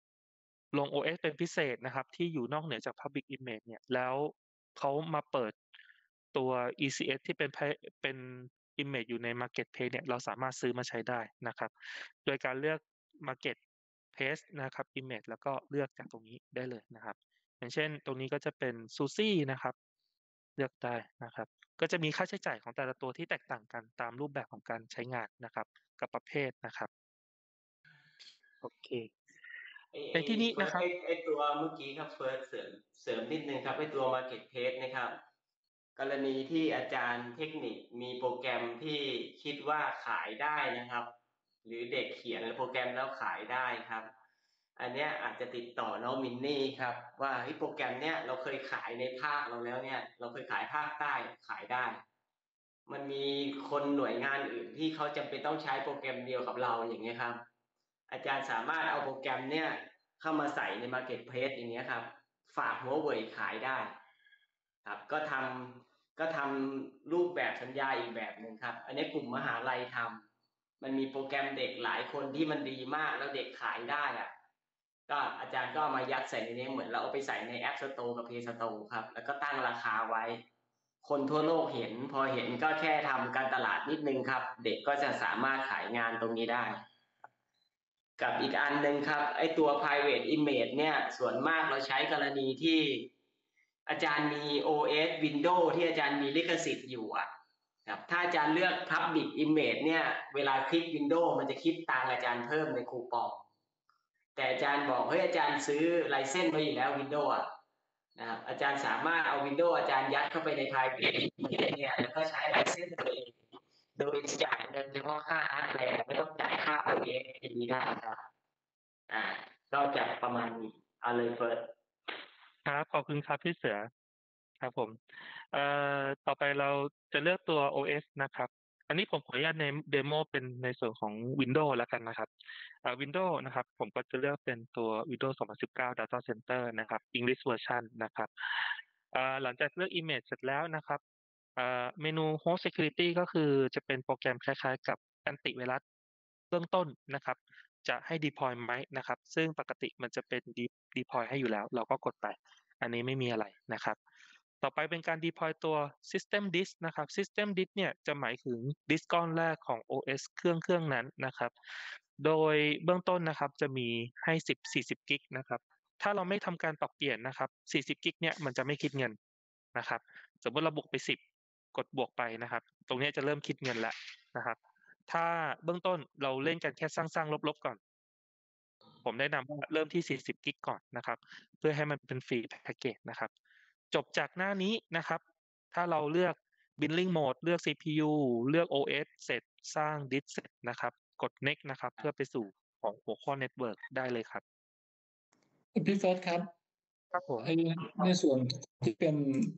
OS เป็นพิเศษนะครับที่อยู่นอกเหนือจาก Public Image เนี่ยแล้วเขามาเปิดตัว ECS ที่เป็น image อยู่ใน Marketplace เนี่ยเราสามารถซื้อมาใช้ได้นะครับโดยการเลือก Marketplace นะครับ image แล้วก็เลือกจากตรงนี้ได้เลยนะครับอย่างเช่นตรงนี้ก็จะเป็น SUSE นะครับเลือกได้นะครับก็จะมีค่าใช้จ่ายของแต่ละตัวที่แตกต่างกันตามรูปแบบของการใช้งานนะครับกับประเภทนะครับโอเคในที่นี้นะครับไอตัวเมื่อกี้ครับเฟิร์สเสริมนิดนึงครับไอตัว Marketplace นะครับกรณีที่อาจารย์เทคนิคมีโปรแกรมที่คิดว่าขายได้นะครับ หรือเด็กเขียนโปรแกรมแล้วขายได้ครับ อันเนี้ยอาจจะติดต่อน้องมินนี่ครับว่าโปรแกรมเนี้ยเราเคยขายในภาคเราแล้วเนี่ยเราเคยขายภาคใต้ขายได้ มันมีคนหน่วยงานอื่นที่เขาจำเป็นต้องใช้โปรแกรมเดียวกับเราอย่างเงี้ยครับ อาจารย์สามารถเอาโปรแกรมเนี่ยเข้ามาใส่ใน Marketplace อย่างเงี้ยครับ ฝากหัวเว่ยขายได้ครับก็ทำรูปแบบสัญญาอีกแบบหนึ่งครับ อันนี้กลุ่มมหาลัยทำมันมีโปรแกรมเด็กหลายคนที่มันดีมากแล้วเด็กขายได้อะก็อาจารย์ก็เอามายัดใส่ในนี้เหมือนเราเอาไปใส่ใน App Store กับ Play Store ครับแล้วก็ตั้งราคาไว้ คนทั่วโลกเห็นพอเห็นก็แค่ทำการตลาดนิดนึงครับ เด็กก็จะสามารถขายงานตรงนี้ได้ กับอีกอันหนึ่งครับไอตัว private image เนี่ยส่วนมากเราใช้กรณีที่อาจารย์มี OS Windows ที่อาจารย์มีลิขสิทธิ์อยู่อ่ะครับถ้าอาจารย์เลือก public image เนี่ยเวลาคลิก Windows มันจะคิดตังค์อาจารย์เพิ่มในคูปองแต่อาจารย์บอกเฮ้ยอาจารย์ซื้อไลเซนส์ไว้อยู่แล้ว Windows อ่ะนะครับอาจารย์สามารถเอา Windows อาจารย์ยัดเข้าไปใน private image เนี่ยแล้วก็ใช้ไลเซนส์ตัวเองโดยจ่ายเงินเฉพาะค่าฮาร์ดแวร์ไม่ต้องจ่ายค่า OS อย่างนี้ได้ครับก็จะประมาณนี้เอาเลยเฟิร์สครับขอบคุณครับพี่เสือครับผมต่อไปเราจะเลือกตัว OS นะครับ อันนี้ผมขออนุญาตในเดโมเป็นในส่วนของ Windows แล้วกันนะครับWindows นะครับผมก็จะเลือกเป็นตัว Windows 2019 Data Center นะครับ English Version นะครับหลังจากเลือก Image เสร็จแล้วนะครับเมนู Host Security ก็คือจะเป็นโปรแกรมคล้ายๆกับแอนติไวรัสเบื้องต้นนะครับ จะให้ deploy ไหมนะครับ ซึ่งปกติมันจะเป็น deploy ให้อยู่แล้ว เราก็กดไป อันนี้ไม่มีอะไรนะครับ ต่อไปเป็นการ deploy ตัว system disk นะครับ system disk เนี่ยจะหมายถึงดิสก์ก้อนแรกของ OS เครื่องนั้นนะครับ โดยเบื้องต้นนะครับจะมีให้40กิกนะครับ ถ้าเราไม่ทำการปรับเปลี่ยนนะครับ40กิกเนี่ยมันจะไม่คิดเงินนะครับ สมมติเราบวกไป10กดบวกไปนะครับ ตรงนี้จะเริ่มคิดเงินแล้วนะครับ ถ้าเบื้องต้นเราเล่นกันแค่สร้างๆลบๆก่อน ผมแนะนำว่าเริ่มที่40กิกก่อนนะครับ เพื่อให้มันเป็นฟรีแพ็กเกจนะครับ จบจากหน้านี้นะครับ ถ้าเราเลือก Billing Mode เลือก CPU เลือก OS เสร็จสร้างดิสเสร็จนะครับ กด Next นะครับ เพื่อไปสู่ของหัวข้อ Network ได้เลยครับพี่เฟิร์สครับครับผมในส่วนที่เป็น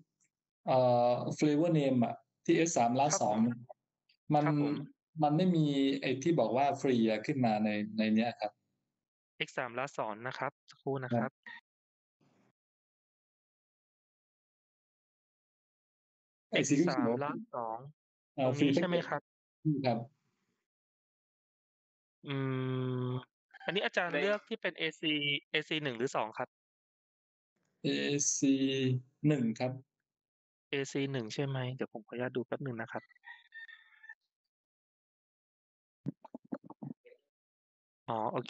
flavor name อ่ะที่ S3 ล้านครับสอผงมมันครับผมมันไม่มีไอ้ที่บอกว่าฟรีขึ้นมาในเนี้ยครับ X3 ลาสอนนะครับสักครู่นะครับไอ้สีเขี X3 ยวลาสองๆตรงฟรีนี้แพ็ใช่กไหเกมจครับครับอืม อันนี้อาจารย์เลือกที่เป็น AC 1 หรือ 2 ครับ AC1 ครับ AC 1 ใช่ไหม เดี๋ยวผมขออนุญาตดูแป๊บหนึ่งนะครับ อ๋อ โอเค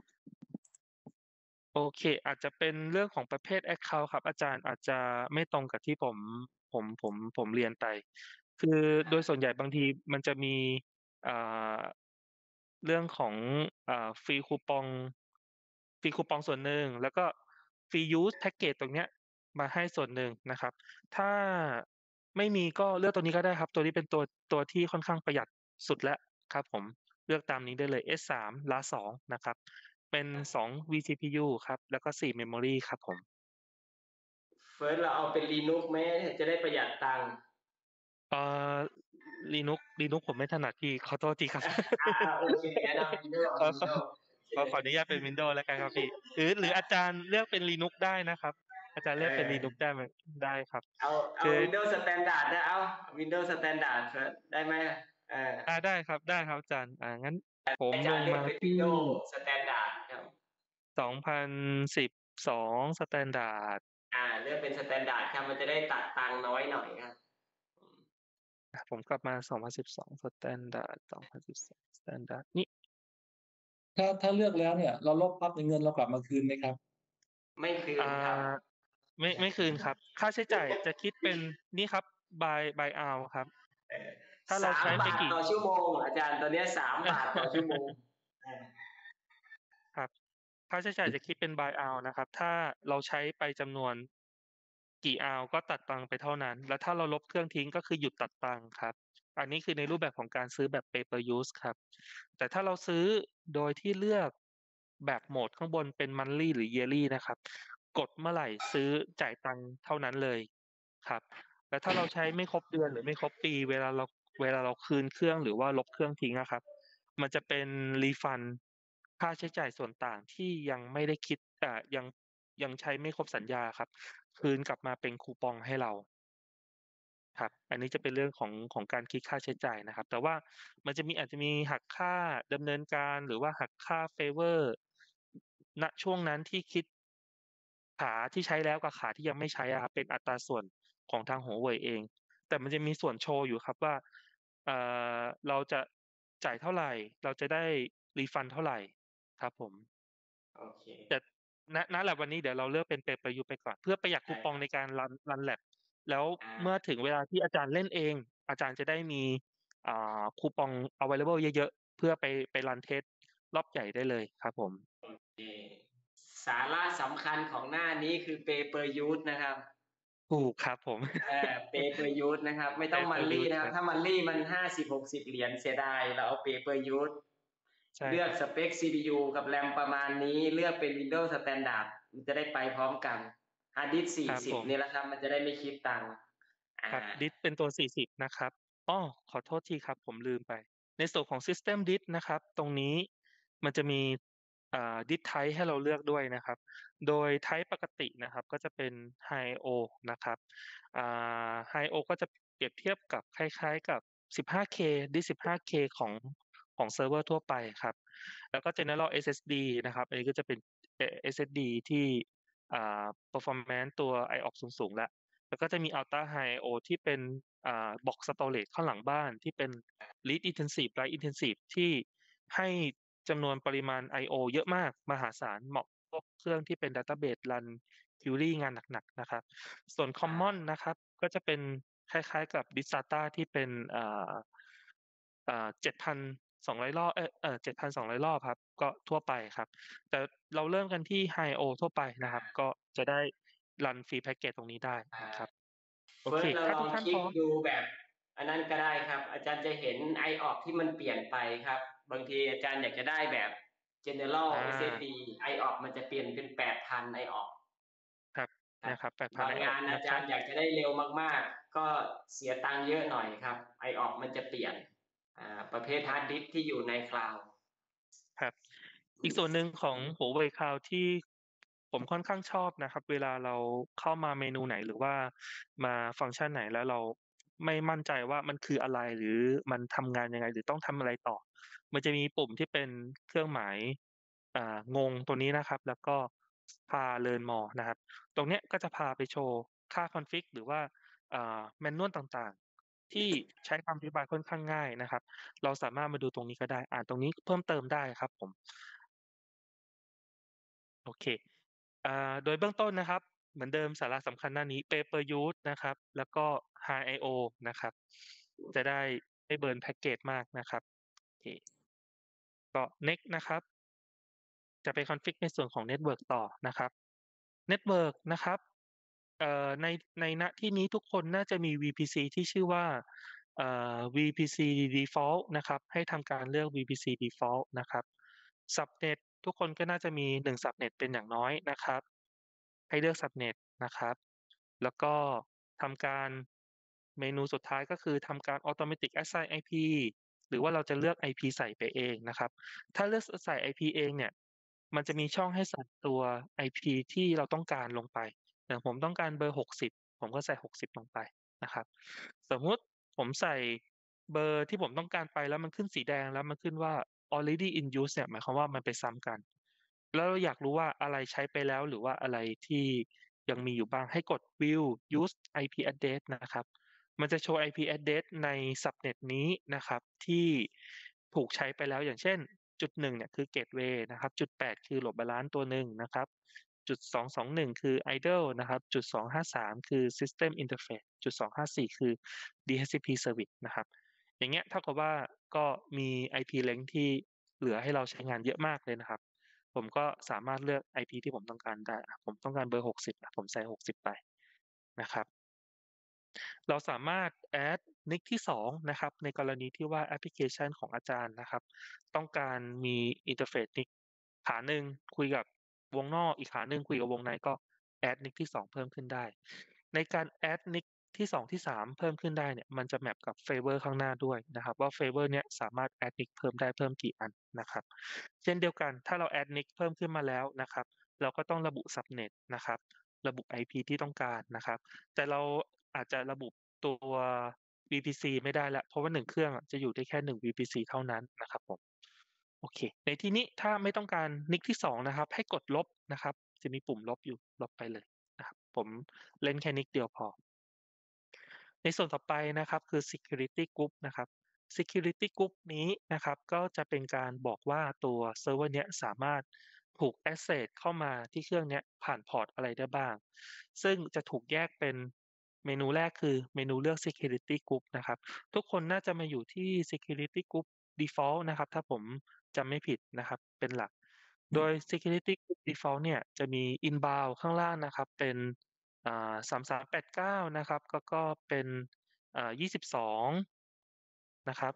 โอเค อาจจะเป็นเรื่องของประเภท แอ็กเคานต์ ครับ อาจารย์อาจจะไม่ตรงกับที่ผมเรียนไป คือโดยส่วนใหญ่บางทีมันจะมี อ่า เรื่องของ ฟรีคูปองส่วนหนึ่ง แล้วก็ Free Use Package ตรงเนี้ยมาให้ส่วนหนึ่งนะครับ ถ้าไม่มีก็เลือกตัวนี้ก็ได้ครับ ตัวนี้เป็นตัวที่ค่อนข้างประหยัดสุดแล้วครับผม เลือกตามนี้ได้เลย S3 ล้า2นะครับ เป็น2 vCPU ครับ แล้วก็4 Memory ครับผมเฟิร์สเราเอาเป็น Linux ไหมจะได้ประหยัดตังค์เอ่อ Linux ผมไม่ถนัดพี่ ขอโทษทีครับโอเคงั้นเอา Windows เอา Windows ขออนุญาตเป็น Windows แล้วกันครับพี่ หรืออาจารย์เลือกเป็น Linux ได้นะครับ อาจารย์เลือกเป็น Linux ได้ไหม? ได้ครับเอาคือ Windows Standard นะเอา Windows Standard เฟิร์สได้ไหม? ได้ครับ ได้ครับอาจารย์ งั้นผมอาจารย์เลือกเป็นที่ Windows Standard ครับ 2012 Standard เลือกเป็น Standard ครับ มันจะได้ตัดตังค์น้อยหน่อยครับผมกลับมา 2012 Standard 2012 Standard นี่ถ้าเลือกแล้วเนี่ยเราลบปั๊บเงินเรากลับมาคืนไหมครับ? ไม่คืนครับไม่คืนครับ ค่าใช้จ่ายจะคิดเป็นนี่ครับ by hour ครับ ถ้าเราใช้ไปกี่ 3 บาทต่อชั่วโมง อาจารย์ตอนนี้3 บาทต่อชั่วโมงครับ ค่าใช้จ่ายจะคิดเป็น by hour นะครับ ถ้าเราใช้ไปจำนวนกี่อาวก็ตัดตังค์ไปเท่านั้น แล้วถ้าเราลบเครื่องทิ้งก็คือหยุดตัดตังค์ครับ อันนี้คือในรูปแบบของการซื้อแบบ Pay per use ครับ แต่ถ้าเราซื้อโดยที่เลือกแบบโหมดข้างบนเป็น monthly หรือ yearly นะครับ กดเมื่อไหร่ซื้อจ่ายตังค์เท่านั้นเลยครับ แต่ถ้าเราใช้ไม่ครบเดือนหรือไม่ครบปีเวลาเราคืนเครื่องหรือว่าลบเครื่องทิ้งอะครับ มันจะเป็นรีฟันค่าใช้จ่ายส่วนต่างที่ยังไม่ได้คิดยังใช้ไม่ครบสัญญาครับ คืนกลับมาเป็นคูปองให้เราครับ อันนี้จะเป็นเรื่องของการคิดค่าใช้จ่ายนะครับ แต่ว่ามันจะมีอาจจะมีหักค่าดำเนินการหรือว่าหักค่าเฟเวอร์ณช่วงนั้นที่คิดขาที่ใช้แล้วกับขาที่ยังไม่ใช้อะครับเป็นอัตราส่วนของทาง Huawei เอง แต่มันจะมีส่วนโชว์อยู่ครับว่าเราจะจ่ายเท่าไรเราจะได้รีฟันเท่าไรครับผมโอเคแต่ณ lab วันนี้เดี๋ยวเราเลือกเป็น Pay per use ไปก่อน เพื่อประหยัดคูปองในการรัน lab แล้วเมื่อถึงเวลาที่อาจารย์เล่นเอง อาจารย์จะได้มีคูปอง available เยอะๆ เพื่อไปรันเทสรอบใหญ่ได้เลยครับผมโอเค สาระสำคัญของหน้านี้คือ Pay per use นะครับถูกครับผม Pay per use นะครับ ไม่ต้อง Pay per monthly use นะคครับรับถ้า monthly มัน50-60 เหรียญเสียดาย เราเอา Pay per use ใช่เลือคกรับสเปค CPU กับ RAM ประมาณนี้ เลือกเป็น Windows Standard มันจะได้ไปพร้อมกัน Hard disk ครับผม 40นี่แหละครับ มันจะได้ไม่คิดตังค์ครับ ดิสก์เป็นตัว 40 นะครับ อ้อ ขอโทษทีครับ ผมลืมไป ในส่วนของ System Disk นะครับ ตรงนี้มันจะมีDisk Type ให้เราเลือกด้วยนะครับ โดย Type ปกตินะครับก็จะเป็น High I/O นะครับHigh I/O ก็จะเปรียบเทียบกับคล้ายๆกับ 15K ดิสก์ 15K ของเซิร์ฟเวอร์ทั่วไปครับ แล้วก็ General SSD นะครับ อันนี้ก็จะเป็นSSD ที่performance ตัว IOPS สูงๆแล้ว แล้วก็จะมี Ultra High I/O ที่เป็นBox Storage ข้างหลังบ้านที่เป็น Read Intensive Write Intensive ที่ให้จำนวนปริมาณ I/O เยอะมากมหาศาลเหมาะพวกเครื่องที่เป็น Database รัน Query งานหนักๆนะครับ ส่วน Common นะครับก็จะเป็นคล้ายๆกับ Disk SATA ที่เป็น7,200 รอบ7,200 รอบครับ ก็ทั่วไปครับ แต่เราเริ่มกันที่ High I/O ทั่วไปนะครับ ก็จะได้รันฟรีแพ็กเกจตรงนี้ได้นะครับ โอเค First เราถ้าลทุอก งท่านคลิพกร้อมดูแบบอันนั้นก็ได้ครับ อาจารย์จะเห็น IOPS ที่มันเปลี่ยนไปครับ บางทีอาจารย์อยากจะได้แบบ General อา SSD IOPS มันจะเปลี่ยนเป็น 8,000 IOPS ครับครับนะครับ 8,000 บางงา IOPS นอานะคจารัรบย์อยากจะได้เร็วมากๆ ก็เสียตังค์เยอะหน่อยครับ IOPS มันจะเปลี่ยนประเภท Hard disk ที่อยู่ใน Cloud ครับ อีกส่วนหนึ่งของ Huawei Cloud ที่ผมค่อนข้างชอบนะครับ เวลาเราเข้ามาเมนูไหนหรือว่ามาฟังก์ชันไหนแล้วเราไม่มั่นใจว่ามันคืออะไร หรือมันทำงานยังไง หรือต้องทำอะไรต่อ มันจะมีปุ่มที่เป็นเครื่องหมายงงตัวนี้นะครับ แล้วก็พา Learn More นะครับ ตรงเนี้ยก็จะพาไปโชว์ค่า Config หรือว่าManual ต่างๆ ที่ใช้คำอธิบายค่อนข้างง่ายนะครับ เราสามารถมาดูตรงนี้ก็ได้ อ่านตรงนี้เพิ่มเติมได้ครับผม โอเค โดยเบื้องต้นนะครับ เหมือนเดิมสาระสำคัญหน้านี้ Pay per use นะครับ แล้วก็ High I/O นะครับ จะได้ไม่เบิร์นแพ็กเกจมากนะครับ โอเค ก็ Next นะครับ จะไป Config ในส่วนของเน็ตเวิร์กต่อนะครับ เน็ตเวิร์กนะครับ ใน ณ ที่นี้ทุกคนน่าจะมี VPC ที่ชื่อว่าVPC Default นะครับ ให้ทำการเลือก VPC Default นะครับ Subnet ทุกคนก็น่าจะมี1 Subnet เป็นอย่างน้อยนะครับ ให้เลือก Subnet นะครับ แล้วก็ทำการเมนูสุดท้ายก็คือทำการ Automatic Assign IP หรือว่าเราจะเลือก IP ใส่ไปเองนะครับ ถ้าเลือกใส่ IP เองเนี่ย มันจะมีช่องให้ใส่ตัว IP ที่เราต้องการลงไป อย่างผมต้องการเบอร์ 60 ผมก็ใส่ 60 ลงไปนะครับ สมมุติผมใส่เบอร์ที่ผมต้องการไปแล้วมันขึ้นสีแดงแล้วมันขึ้นว่า already in use เนี่ยหมายความว่ามันไปซ้ำกัน แล้วเราอยากรู้ว่าอะไรใช้ไปแล้วหรือว่าอะไรที่ยังมีอยู่บ้าง ให้กด view use IP address นะครับ มันจะโชว์ IP address ใน Subnet นี้นะครับ ที่ถูกใช้ไปแล้ว อย่างเช่น จุด 1 เนี่ยคือ Gateway นะครับ จุด 8 คือ Load Balance ตัวหนึ่งนะครับ จุด 221 คือ Idle นะครับ จุด 253 คือ System Interface จุด 254 คือ DHCP Service นะครับ อย่างเงี้ยเท่ากับว่าก็มี IP length ที่เหลือให้เราใช้งานเยอะมากเลยนะครับ ผมก็สามารถเลือก IP ที่ผมต้องการได้ ผมต้องการเบอร์ 60 ผมใส่ 60 ไปนะครับ เราสามารถ add nick ที่2นะครับในกรณีที่ว่าแอปพลิเคชันของอาจารย์นะครับต้องการมีอินเทอร์เฟซ nick ขาหนึ่งคุยกับวงนอกอีกขาหนึ่งคุยกับวงในก็ add nick ที่2เพิ่มขึ้นได้ในการ add nick ที่2ที่3เพิ่มขึ้นได้เนี่ยมันจะแมปกับ favor ข้างหน้าด้วยนะครับว่า favor เนี่ยสามารถ add nick เพิ่มได้เพิ่มกี่อันนะครับเช่นเดียวกันถ้าเรา add nick เพิ่มขึ้นมาแล้วนะครับเราก็ต้องระบุ subnet นะครับระบุ IP ที่ต้องการนะครับแต่เราอาจจะระบุตัว VPC ไม่ได้แล้วเพราะว่า1เครื่องอะจะอยู่ได้แค่1 VPC เท่านั้นนะครับผมโอเคในที่นี้ถ้าไม่ต้องการ nick ที่2นะครับให้กดลบนะครับจะมีปุ่มลบอยู่ลบไปเลยนะครับผมเล่นแค่ nick เดียวพอในส่วนต่อไปนะครับคือ security group นะครับ security group นี้นะครับก็จะเป็นการบอกว่าตัวเซิร์ฟเวอร์เนี้ยสามารถถูก access เข้ามาที่เครื่องเนี้ยผ่านพอร์ตอะไรได้บ้างซึ่งจะถูกแยกเป็นเมนูแรกคือเมนูเลือก security group นะครับทุกคนน่าจะมาอยู่ที่ security group default นะครับถ้าผมจำไม่ผิดนะครับเป็นหลักโดย security group default เนี่ยจะมี inbound ข้างล่างนะครับเป็น3389นะครับก็เป็น22นะครับ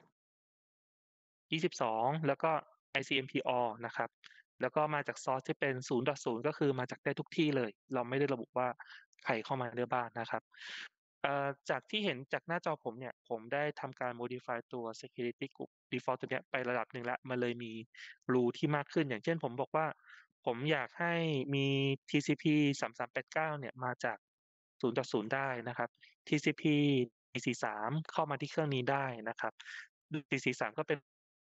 22แล้วก็ ICMPOR นะครับแล้วก็มาจากซอร์สที่เป็น0.0ก็คือมาจากได้ทุกที่เลยเราไม่ได้ระบุว่าใครเข้ามาได้บ้างนะครับจากที่เห็นจากหน้าจอผมเนี่ยผมได้ทำการ modify ตัว security group default ตัวเนี้ยไประดับหนึ่งแล้วมันเลยมี rule ที่มากขึ้นอย่างเช่นผมบอกว่าผมอยากให้มี TCP 3389เนี่ยมาจาก0.0ได้นะครับ TCP 443เข้ามาที่เครื่องนี้ได้นะครับ443ก็เป็น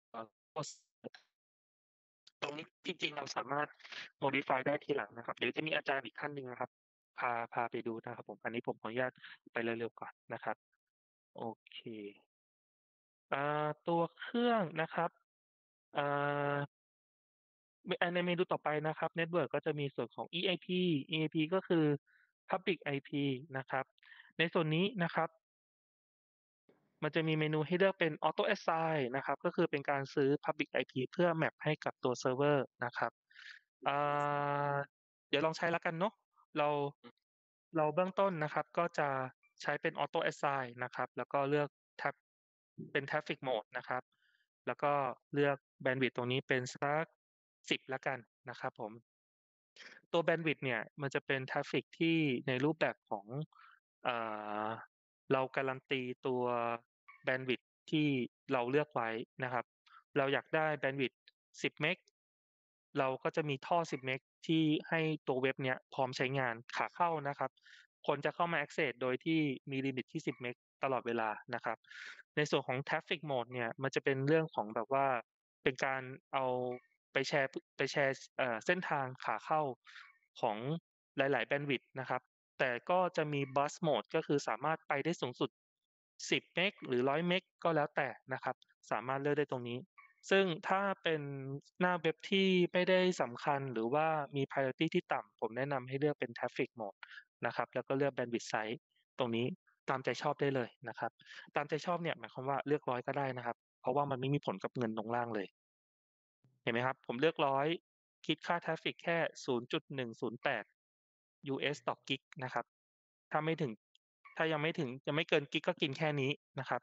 ตรงนี้จริงๆเราสามารถ modify ได้ทีหลังนะครับเดี๋ยวจะมีอาจารย์อีกท่านหนึ่งนะครับพาไปดูนะครับผมอันนี้ผมขออนุญาตไปเร็วๆก่อนนะครับโอเคตัวเครื่องนะครับอ่าในเมนูต่อไปนะครับเน็ตเวิร์กก็จะมีส่วนของ EIP EIP ก็คือ Public IP นะครับในส่วนนี้นะครับมันจะมีเมนูให้เลือกเป็น Auto Assign นะครับก็คือเป็นการซื้อ Public IP เพื่อแมปให้กับตัวเซิร์ฟเวอร์นะครับอ่าเดี๋ยวลองใช้แล้วกันเนาะเราเราเบื้องต้นนะครับก็จะใช้เป็น Auto Assign นะครับแล้วก็เลือกแท็บเป็น Traffic Mode นะครับแล้วก็เลือก Bandwidth ตรงนี้เป็นสัก10แล้วกันนะครับผมตัว Bandwidth เนี่ยมันจะเป็น Traffic ที่ในรูปแบบของอ่าเราการันตีตัว Bandwidth ที่เราเลือกไว้นะครับเราอยากได้ Bandwidth 10เมกเราก็จะมีท่อ10เมกที่ให้ตัวเว็บเนี้ยพร้อมใช้งานขาเข้านะครับคนจะเข้ามา access โดยที่มีลิมิตที่10เมกตลอดเวลานะครับในส่วนของ Traffic Mode เนี่ยมันจะเป็นเรื่องของแบบว่าเป็นการเอาไปแชร์เส้นทางขาเข้าของหลายๆ Bandwidth นะครับแต่ก็จะมี Bus Mode ก็คือสามารถไปได้สูงสุด10เมกหรือ100เมกก็แล้วแต่นะครับสามารถเลือกได้ตรงนี้ซึ่งถ้าเป็นหน้าเว็บที่ไม่ได้สำคัญหรือว่ามี priority ที่ต่ำผมแนะนำให้เลือกเป็น Traffic Mode นะครับแล้วก็เลือก Bandwidth Size ตรงนี้ตามใจชอบได้เลยนะครับตามใจชอบเนี่ยหมายความว่าเลือก100ก็ได้นะครับเพราะว่ามันไม่มีผลกับเงินตรงล่างเลยเห็นไหมครับผมเลือก100คิดค่า Traffic แค่0.108 US ต่อกิกนะครับถ้าไม่ถึงถ้ายังไม่เกินกิกก็กินแค่นี้นะครับ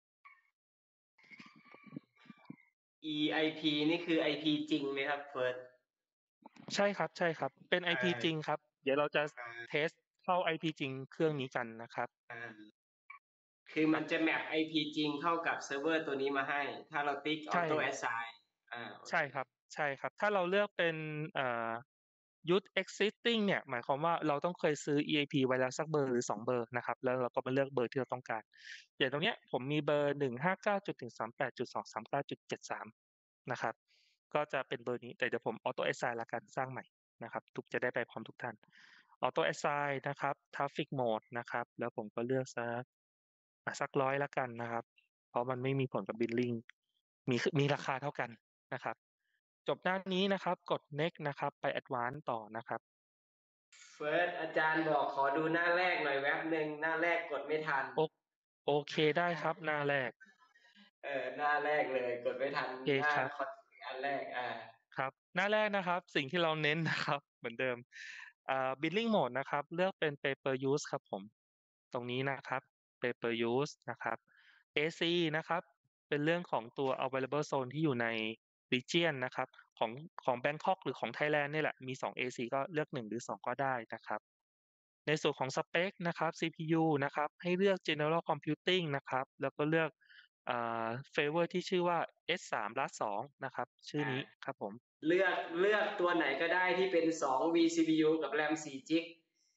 EIP นี่คือ IP จริงไหมครับเฟิร์สใช่ครับใช่ครับเป็น IP จริงครับเดี๋ยวเราจะเทสเข้า IP จริงเครื่องนี้กันนะครับคือมันจะแมป IP จริงเข้ากับเซิร์ฟเวอร์ตัวนี้มาให้ ถ้าเราติ๊กใช่ Auto Assign โอเคใช่ครับใช่ครับถ้าเราเลือกเป็นuse existing เนี่ยหมายความว่าเราต้องเคยซื้อ EIP ไว้แล้วสักเบอร์หรือ2เบอร์นะครับแล้วเราก็มาเลือกเบอร์ที่เราต้องการอย่างตรงเนี้ยผมมีเบอร์159.138.238.73นะครับก็จะเป็นเบอร์นี้แต่เดี๋ยวผม auto assign แล้วกันสร้างใหม่นะครับจะได้ไปพร้อมทุกท่าน auto assign นะครับ traffic mode นะครับแล้วผมก็เลือกสัก100แล้วกันนะครับเพราะมันไม่มีผลกับ billing มีราคาเท่ากันนะครับจบหน้านี้นะครับกด next นะครับไป advance ต่อนะครับเฟิร์สอาจารย์บอกขอดูหน้าแรกหน่อยแว็บหนึ่งหน้าแรกกดไม่ทันโอเคได้ครับหน้าแรกหน้าแรกเลยกดไม่ทันโอเคหน้าครับคอนอันแรกครับหน้าแรกนะครับสิ่งที่เราเน้นนะครับเหมือนเดิม billing mode นะครับเลือกเป็น pay per use ครับผมตรงนี้นะครับ pay per use นะครับ AC นะครับเป็นเรื่องของตัว available zone ที่อยู่ใน region นะครับของแบงกอกหรือของไทยแลนด์นี่แหละมี2 AC ก็เลือก1หรือ2ก็ได้นะครับในส่วนของสเปคนะครับ CPU นะครับให้เลือก General Computing นะครับแล้วก็เลือกflavor ที่ชื่อว่า S3 Rad 2นะครับชื่อนี้ครับผมเลือกตัวไหนก็ได้ที่เป็น2 vCPU กับ RAM 4 จิก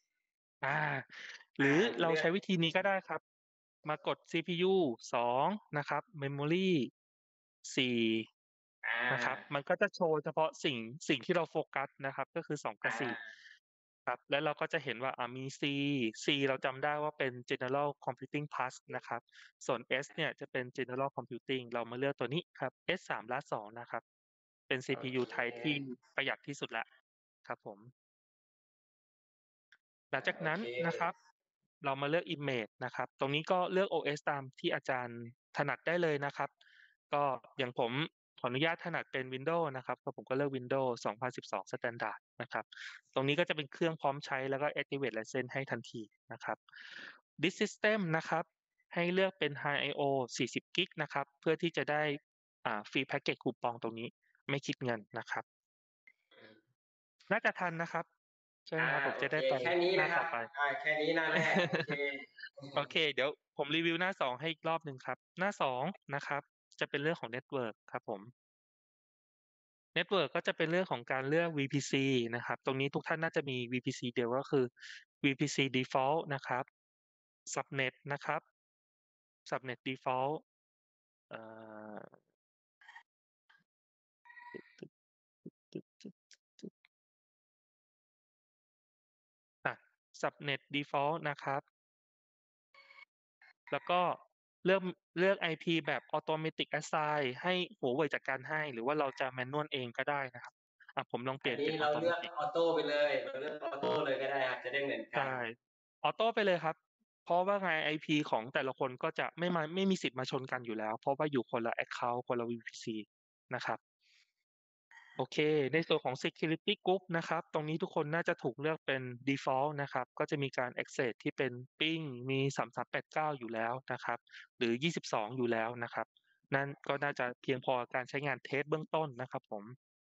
หรือเราเลือกใช้วิธีนี้ก็ได้ครับ มากด CPU 2นะครับ Memory 4นะครับ มันก็จะโชว์เฉพาะสิ่งที่เราโฟกัสนะครับ ก็คือ2กับ4ครับ แล้วเราก็จะเห็นว่ามี C เราจำได้ว่าเป็น General Computing Plus นะครับ ส่วน S เนี่ยจะเป็น General Computing เรามาเลือกตัวนี้ครับ S3 Rad 2นะครับ เป็น CPU ไทยที่ประหยัดที่สุดแล้วครับผม หลังจากนั้นนะครับเรามาเลือก Image นะครับตรงนี้ก็เลือก OS ตามที่อาจารย์ถนัดได้เลยนะครับก็อย่างผมขออนุญาตถนัดเป็น Windows นะครับก็ผมก็เลือก Windows 2012 Standard นะครับตรงนี้ก็จะเป็นเครื่องพร้อมใช้แล้วก็ Activate License ให้ทันทีนะครับ Disk System นะครับให้เลือกเป็น High I/O 40 กิกนะครับเพื่อที่จะได้ฟรีแพ็กเกจคูปองตรงนี้ไม่คิดเงินนะครับน่าจะทันนะครับใช่ไหมครับผมจะได้ไปแค่นี้หน้านะครัต่บอไปแค่นี้หน้าแรกโอเคเดี๋ยวผมรีวิวหน้า2ให้อีกรอบหนึ่งครับหน้า2นะครับจะเป็นเรื่องของ Network ครับผม Network ก็จะเป็นเรื่องของการเลือก VPC นะครับตรงนี้ทุกท่านน่าจะมี VPC เดียวก็คือ VPC Default นะครับ Subnet นะครับ Subnet Default เอ่อ Subnet Default นะครับแล้วก็เลือก IP แบบ Automatic Assign ให้หัวเว่ยจัดการให้หรือว่าเราจะ manual เองก็ได้นะครับผมลองเปลี่ยนเป็นเราเลือก Automatic ออโต้ไปเลยเราเลือกออโต้เลยก็ได้ครับจะได้เหมือนกันใช่ออโต้ไปเลยครับเพราะว่าไง IP ของแต่ละคนก็จะไม่มีสิทธิ์มาชนกันอยู่แล้วเพราะว่าอยู่คนละ account คนละ VPC นะครับโอเคในส่วนของ Security Group นะครับตรงนี้ทุกคนน่าจะถูกเลือกเป็น Default นะครับก็จะมีการ Access ที่เป็น Ping มี3389อยู่แล้วนะครับหรือ22อยู่แล้วนะครับนั่นก็น่าจะเพียงพอกับการใช้งานเทสเบื้องต้นนะครับผม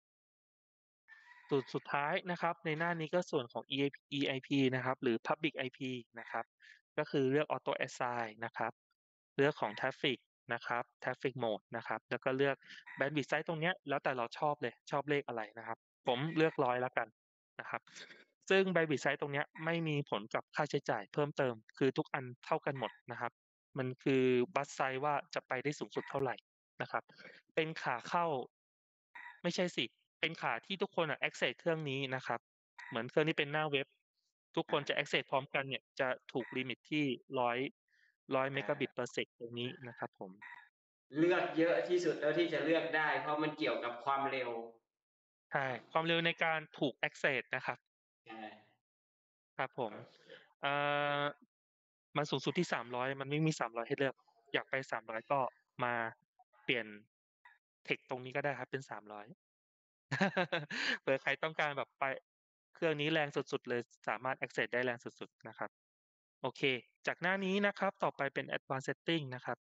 สุดท้ายนะครับในหน้านี้ก็ส่วนของ EIP นะครับหรือ Public IP นะครับก็คือเลือก Auto Assign นะครับเลือกของ Traffic นะครับ Traffic Mode นะครับแล้วก็เลือก Bandwidth Size ตรงเนี้ยแล้วแต่เราชอบเลยชอบเลขอะไรนะครับผมเลือก100แล้วกันนะครับซึ่ง Bandwidth Size ตรงเนี้ยไม่มีผลกับค่าใช้จ่ายเพิ่มเติมคือทุกอันเท่ากันหมดนะครับมันคือ Bus Size ว่าจะไปได้สูงสุดเท่าไหร่นะครับเป็นขาเข้าไม่ใช่สิ เป็นขาที่ทุกคนaccess เครื่องนี้นะครับเหมือนเครื่องนี้เป็นหน้าเว็บทุกคนจะ access พร้อมกันเนี่ยจะถูกลิมิตที่100 Mbps ตรงนี้นะครับผมเลือกเยอะที่สุดแล้วที่จะเลือกได้เพราะมันเกี่ยวกับความเร็วใช่ความเร็วในการถูก access นะครับใช่ครับผมเอ่อมันสูงสุดที่300มันไม่มี300ให้เลือกอยากไป300ก็มาเปลี่ยนเทคตรงนี้ก็ได้ครับเป็น300 เผื่อใครต้องการแบบไปเครื่องนี้แรงสุดๆเลยสามารถ access ได้แรงสุดๆนะครับโอเคจากหน้านี้นะครับต่อไปเป็น Advanced Setting นะครับ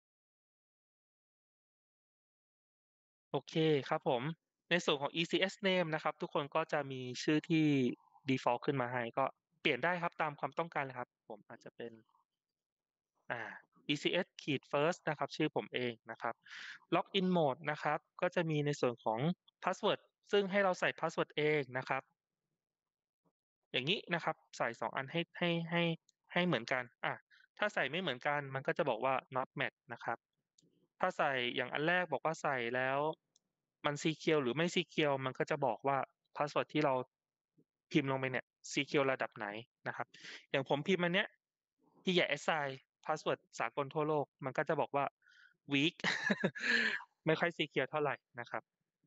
โอเคครับผมในส่วนของ ECS name นะครับทุกคนก็จะมีชื่อที่ default ขึ้นมาให้ก็เปลี่ยนได้ครับตามความต้องการเลยครับผมอาจจะเป็นECS-first นะครับชื่อผมเองนะครับ Login Mode นะครับก็จะมีในส่วนของ Password ซึ่งให้เราใส่ Password เองนะครับอย่างนี้นะครับใส่2อันให้เหมือนกันถ้าใส่ไม่เหมือนกันมันก็จะบอกว่า not match นะครับถ้าใส่อย่างอันแรกบอกว่าใส่แล้วมัน secure หรือไม่ secure มันก็จะบอกว่า password ที่เราพิมพ์ลงไปเนี่ย secure ระดับไหนนะครับอย่างผมพิมพ์อันเนี้ยที่อย่า assign password สากลทั่วโลกมันก็จะบอกว่า weak ไม่ค่อย secure เท่าไหร่นะครับ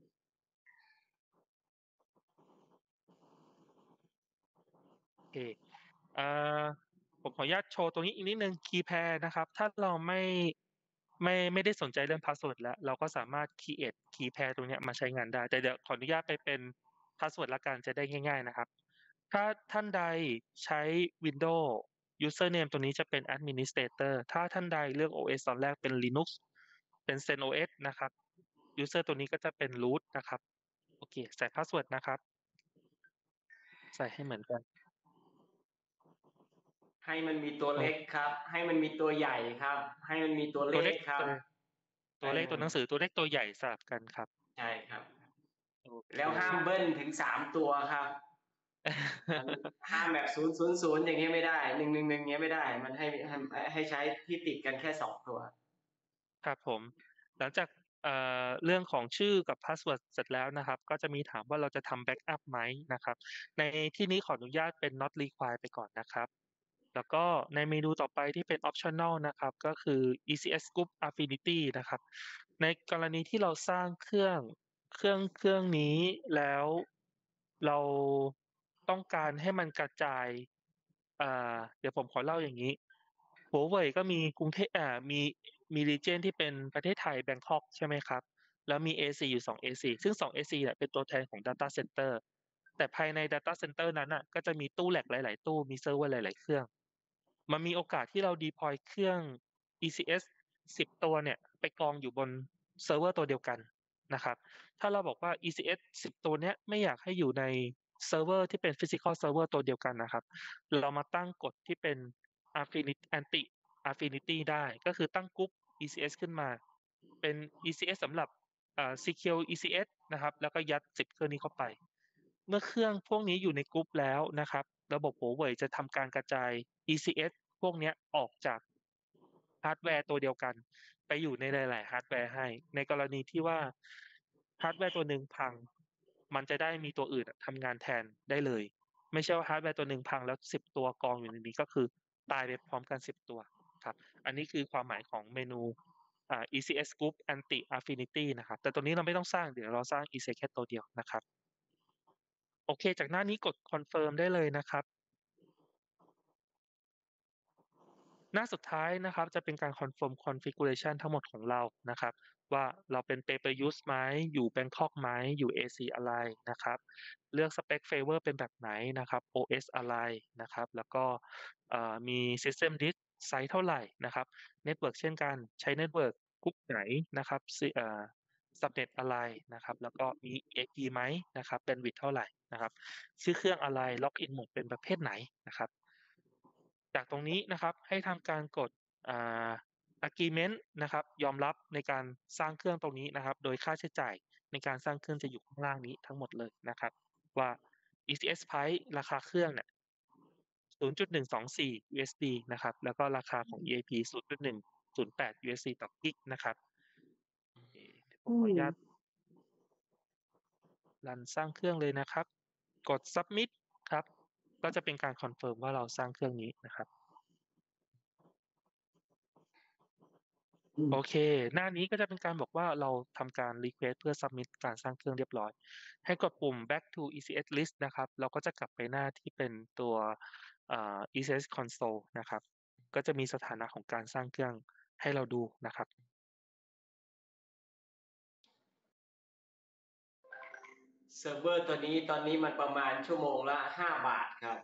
โอเคผมขออนุญาตโชว์ตรงนี้อีกนิดนึง keypair นะครับถ้าเราไม่ได้สนใจเรื่อง password แล้วเราก็สามารถ create keypair ตรงเนี้ยมาใช้งานได้แต่เดี๋ยวขออนุญาตไปเป็น password ละกันจะได้ง่ายๆนะครับถ้าท่านใดใช้ Windows username ตัวนี้จะเป็น Administrator ถ้าท่านใดเลือก OS ตอนแรกเป็น Linux เป็น ZenOS นะครับ user ตัวนี้ก็จะเป็น root นะครับโอเคใส่พาสเวิร์ดนะครับใส่ให้เหมือนกันให้มันมีตัวเล็กครับ ให้มันมีตัวใหญ่ครับ ให้มันมีตัวเลตัวเลขขครับตัวเลขตัวหนังสือตัวเลขตัวใหญ่สลับกันครับใช่ครับโอเคแล้วห้ามเบิ้ลถึง3 ตัวครับ มันห้ามแบบ000อย่างเงี้ยไม่ได้111อย่างเงี้ยไม่ได้ มันให้ใช้ที่ติดกันแค่2 ตัวครับผมหลังจากเรื่องของชื่อกับพาสเวิร์ดเสร็จแล้วนะครับ ก็จะมีถามว่าเราจะทำแบ็กอัพไหมนะครับ ในที่นี้ขออนุญาตเป็น not required ไปก่อนนะครับ แล้วก็ในเมนูต่อไปที่เป็น optional นะครับ ก็คือ ECS Group Affinity นะครับ ในกรณีที่เราสร้างเครื่องนี้แล้วเราต้องการให้มันกระจายเดี๋ยวผมขอเล่าอย่างนี้ หัวเว่ยก็มีกรุงเทพมี region ที่เป็นประเทศไทยแบงคอกใช่ไหมครับ แล้วมี AC อยู่2 AC ซึ่ง2 AC เนี่ยเป็นตัวแทนของ Data Center แต่ภายใน Data Center นั้นน่ะก็จะมีตู้แลกหลายๆตู้มีเซิร์ฟเวอร์หลายๆเครื่อง มันมีโอกาสที่เรา deploy เครื่อง ECS 10 ตัวเนี่ยไปกองอยู่บนเซิร์ฟเวอร์ตัวเดียวกันนะครับ ถ้าเราบอกว่า ECS 10 ตัวเนี้ยไม่อยากให้อยู่ในเซิร์ฟเวอร์ที่เป็น Physical Server ตัวเดียวกันนะครับ เรามาตั้งกฎที่เป็น Anti Affinity ได้ก็คือตั้งกรุ๊ป ECS ขึ้นมาเป็น ECS สำหรับSecure ECS นะครับแล้วก็ยัด10 เครื่องนี้เข้าไป เมื่อเครื่องพวกนี้อยู่ในกรุ๊ปแล้วนะครับระบบหัวเว่ยจะทำการกระจาย ECS พวกเนี้ยออกจากฮาร์ดแวร์ตัวเดียวกันไปอยู่ในหลายๆฮาร์ดแวร์ให้ในกรณีที่ว่าฮาร์ดแวร์ตัวหนึ่งพังมันจะได้มีตัวอื่นทำงานแทนได้เลยไม่ใช่ว่าฮาร์ดแวร์ตัวหนึ่งพังแล้ว10 ตัวกองอยู่ในนี้ก็คือตายไปพร้อมกัน10 ตัวครับอันนี้คือความหมายของเมนูECS Group Anti Affinity นะครับแต่ตัวนี้เราไม่ต้องสร้างเดี๋ยวเราสร้าง ECS แค่ตัวเดียวนะครับโอเคจากหน้านี้กด Confirm ได้เลยนะครับ หน้าสุดท้ายนะครับจะเป็นการ confirm configuration ทั้งหมดของเรานะครับว่าเราเป็น pay per use ไหมอยู่ Bangkok ไหมอยู่ AC อะไรนะครับเลือก spec flavor เป็นแบบไหนนะครับ OS อะไรนะครับแล้วก็มี system disk ไซส์เท่าไหร่นะครับ network เช่นกันใช้ network กรุ๊ปไหนนะครับsubnet อะไรนะครับแล้วก็มี AP ไหมนะครับ bandwidth เท่าไหร่นะครับชื่อเครื่องอะไร login mode เป็นประเภทไหนนะครับ จากตรงนี้นะครับให้ทำการกดอ่า agreement นะครับยอมรับในการสร้างเครื่องตรงนี้นะครับโดยค่าใช้จ่ายในการสร้างเครื่องจะอยู่ข้างล่างนี้ทั้งหมดเลยนะครับว่า ECS Price ราคาเครื่องเนี่ย 0.124 USD นะครับแล้วก็ราคาของ EAP 0.108 USD ต่อกิกนะครับเดี๋ยวผมขออนุญาตรันสร้างเครื่องเลยนะครับกด submit ครับก็จะเป็นการคอนเฟิร์มว่าเราสร้างเครื่องนี้นะครับ โอเค หน้านี้ก็จะเป็นการบอกว่าเราทำการ request เพื่อ submit การสร้างเครื่องเรียบร้อย ให้กดปุ่ม back to ECS list นะครับ เราก็จะกลับไปหน้าที่เป็นตัวECS console นะครับ ก็จะมีสถานะของการสร้างเครื่องให้เราดูนะครับเซิร์ฟเวอร์ตัวนี้ตอนนี้มันประมาณชั่วโมงละ5 บาทครับ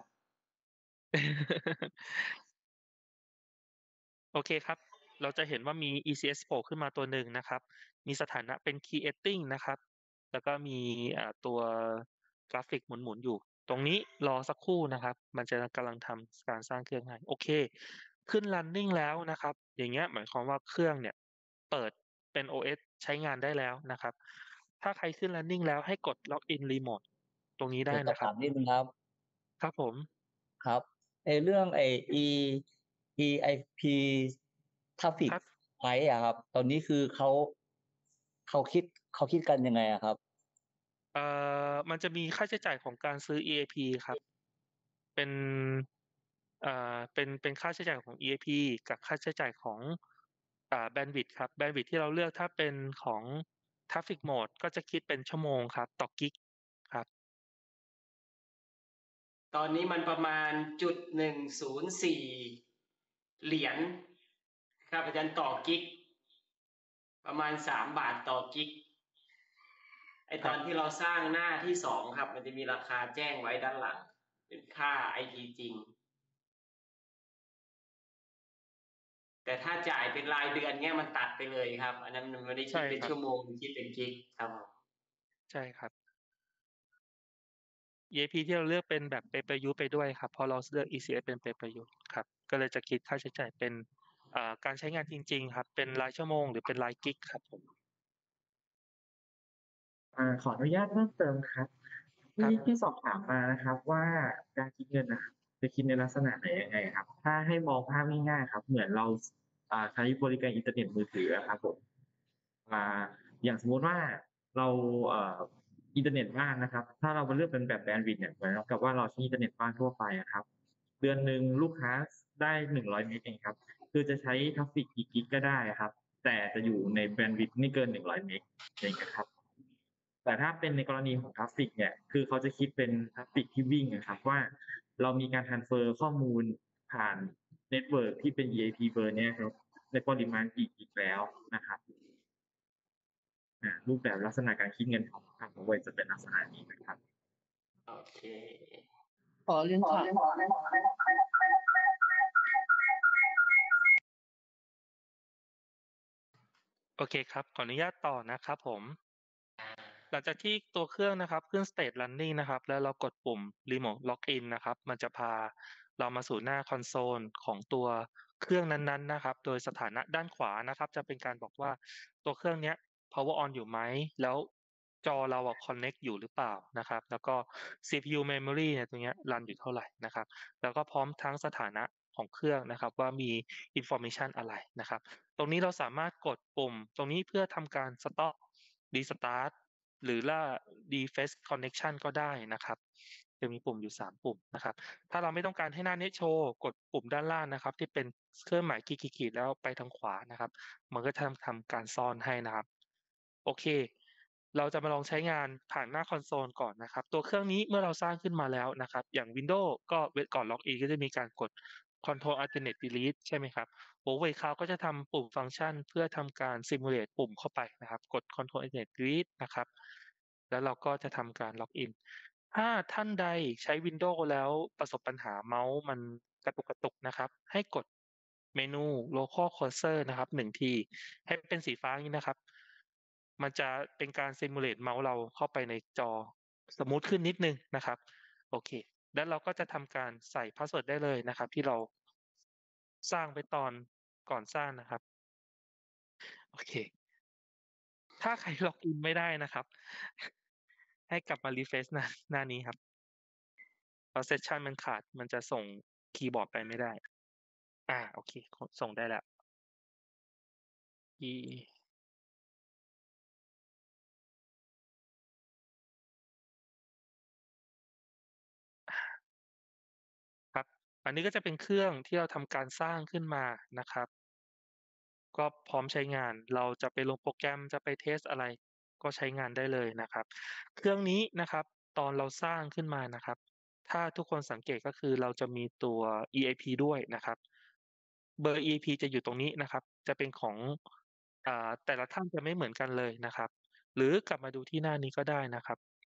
โอเคครับ เราจะเห็นว่ามี ECS โผล่ขึ้นมาตัวหนึ่งนะครับ มีสถานะเป็น creating นะครับ แล้วก็มีตัวกราฟิกหมุนๆอยู่ ตรงนี้รอสักครู่นะครับ มันจะกำลังทำการสร้างเครื่องให้ โอเค ขึ้น running แล้วนะครับ อย่างเงี้ยหมายความว่าเครื่องเนี่ยเปิดเป็น OS ใช้งานได้แล้วนะครับ ถ้าใครขึ้น running แล้วให้กด login remote ตรงนี้ได้เดี๋ยวสอบนะครัถาบมนิดนึงครับครับผมครับเรื่องEIP Traffic ครับ Light อะครับ ตอนนี้คือเขาคิดกันยังไงอะครับมันจะมีค่าใช้จ่ายของการซื้อ EAP ครับ เป็นเป็นค่าใช้จ่ายของ EAP กับค่าใช้จ่ายของbandwidth ครับ bandwidth ที่เราเลือกถ้าเป็นของ Traffic Mode ก็จะคิดเป็นชั่วโมงครับต่อกิกครับตอนนี้มันประมาณ0.104 เหรียญครับอาจารย์ต่อกิกประมาณ3 บาทต่อกิกไอตอนที่เราสร้างหน้าที่2ครับมันจะมีราคาแจ้งไว้ด้านหลังเป็นค่า IP จริง แต่ถ้าจ่ายเป็นรายเดือนเงี้ยมันตัดไปเลยครับ อันนั้นมันไม่ได้คิดเป็นชั่วโมงคิดเป็นกิกครับผมใช่ครับ EAP ที่เราเลือกเป็นแบบ Pay per use ไปด้วยครับเพราะเราเลือก ECS เป็น Pay per use ครับก็เลยจะคิดค่าใช้จ่ายเป็นการใช้งานจริงๆครับเป็นรายชั่วโมงหรือเป็นรายกิกครับผมขออนุญาตเพิ่มเติมครับครับที่สอบถามมานะครับว่าการคิดเงินนะครับจะคิดในลักษณะไหนยังไงครับ ถ้าให้มองภาพง่ายๆครับ เหมือนเราใช้บริการอินเทอร์เน็ตมือถืออะครับผมอย่างสมมุติว่าเราอินเทอร์เน็ตบ้านนะครับ ถ้าเรามาเลือกเป็นแบบแบนด์วิดต์เนี่ยเหมือนกับว่าเราใช้อินเทอร์เน็ตบ้านทั่วไปอะครับ เดือนหนึ่งลูกค้าได้100 เมกเองครับ คือจะใช้ทราฟฟิกกี่กิกก็ได้ครับ แต่จะอยู่ในแบนด์วิดต์ไม่เกิน100 เมกอย่างเงี้ยครับ แต่ถ้าเป็นในกรณีของทราฟฟิกเนี่ย คือเขาจะคิดเป็นทราฟฟิกที่วิ่งอะครับว่าเรามีการ transfer ข้อมูลผ่านเน็ตเวิร์กที่เป็น EIP เบอร์เนี้ยครับในปริมาณกี่กิกแล้วนะครับรูปแบบลักษณะการคิดเงินของทาง Huawei จะเป็นลักษณะนี้นะครับโอเคขอเรียนถามโอเคครับขออนุญาตต่อนะครับผมหลังจากที่ตัวเครื่องนะครับขึ้น state running นะครับแล้วเรากดปุ่ม remote login นะครับมันจะพาเรามาสู่หน้าคอนโซลของตัวเครื่องนั้นๆนะครับโดยสถานะด้านขวานะครับจะเป็นการบอกว่าตัวเครื่องเนี้ย power on อยู่ไหมแล้วจอเราconnect อยู่หรือเปล่านะครับแล้วก็ CPU memory เนี่ยตรงเนี้ยรันอยู่เท่าไหร่นะครับแล้วก็พร้อมทั้งสถานะของเครื่องนะครับว่ามี information อะไรนะครับตรงนี้เราสามารถกดปุ่มตรงนี้เพื่อทำการ stop restart หรือว่า refresh connection ก็ได้นะครับจะมีปุ่มอยู่3ปุ่มนะครับถ้าเราไม่ต้องการให้หน้านี้โชว์กดปุ่มด้านล่างนะครับที่เป็นเครื่องหมายขีดๆแล้วไปทางขวานะครับมันก็จะทำการซ่อนให้นะครับโอเคเราจะมาลองใช้งานผ่านหน้าคอนโซลก่อนนะครับตัวเครื่องนี้เมื่อเราสร้างขึ้นมาแล้วนะครับอย่าง Windows ก็ก่อนล็อกอินก็จะมีการกด Control Alternate Delete ใช่ไหมครับ Huawei Cloud ก็จะทำปุ่มฟังก์ชันเพื่อทำการ simulate ปุ่มเข้าไปนะครับกด Control Alternate Delete นะครับแล้วเราก็จะทำการล็อกอินถ้าท่านใดใช้ Windows แล้วประสบปัญหาเมาส์มันกระตุกๆนะครับให้กดเมนู Local Cursor นะครับ1ทีให้เป็นสีฟ้าอย่างนี้นะครับมันจะเป็นการ simulate เมาส์เราเข้าไปในจอสมูทขึ้นนิดนึงนะครับโอเคแล้วเราก็จะทำการใส่พาสเวิร์ดได้เลยนะครับที่เราสร้างไปตอนก่อนสร้างนะครับโอเคถ้าใครล็อกอินไม่ได้นะครับให้กลับมา refresh หน้านี้ครับเพราะเซสชันมันขาดมันจะส่งคีย์บอร์ดไปไม่ได้โอเคส่งได้แล้วครับอันนี้ก็จะเป็นเครื่องที่เราทำการสร้างขึ้นมานะครับก็พร้อมใช้งานเราจะไปลงโปรแกรมจะไปเทสอะไรก็ใช้งานได้เลยนะครับเครื่องนี้นะครับตอนเราสร้างขึ้นมานะครับถ้าทุกคนสังเกตก็คือเราจะมีตัว EIP ด้วยนะครับเบอร์ EIP จะอยู่ตรงนี้นะครับจะเป็นของแต่ละท่านจะไม่เหมือนกันเลยนะครับหรือกลับมาดูที่หน้านี้ก็ได้นะครับ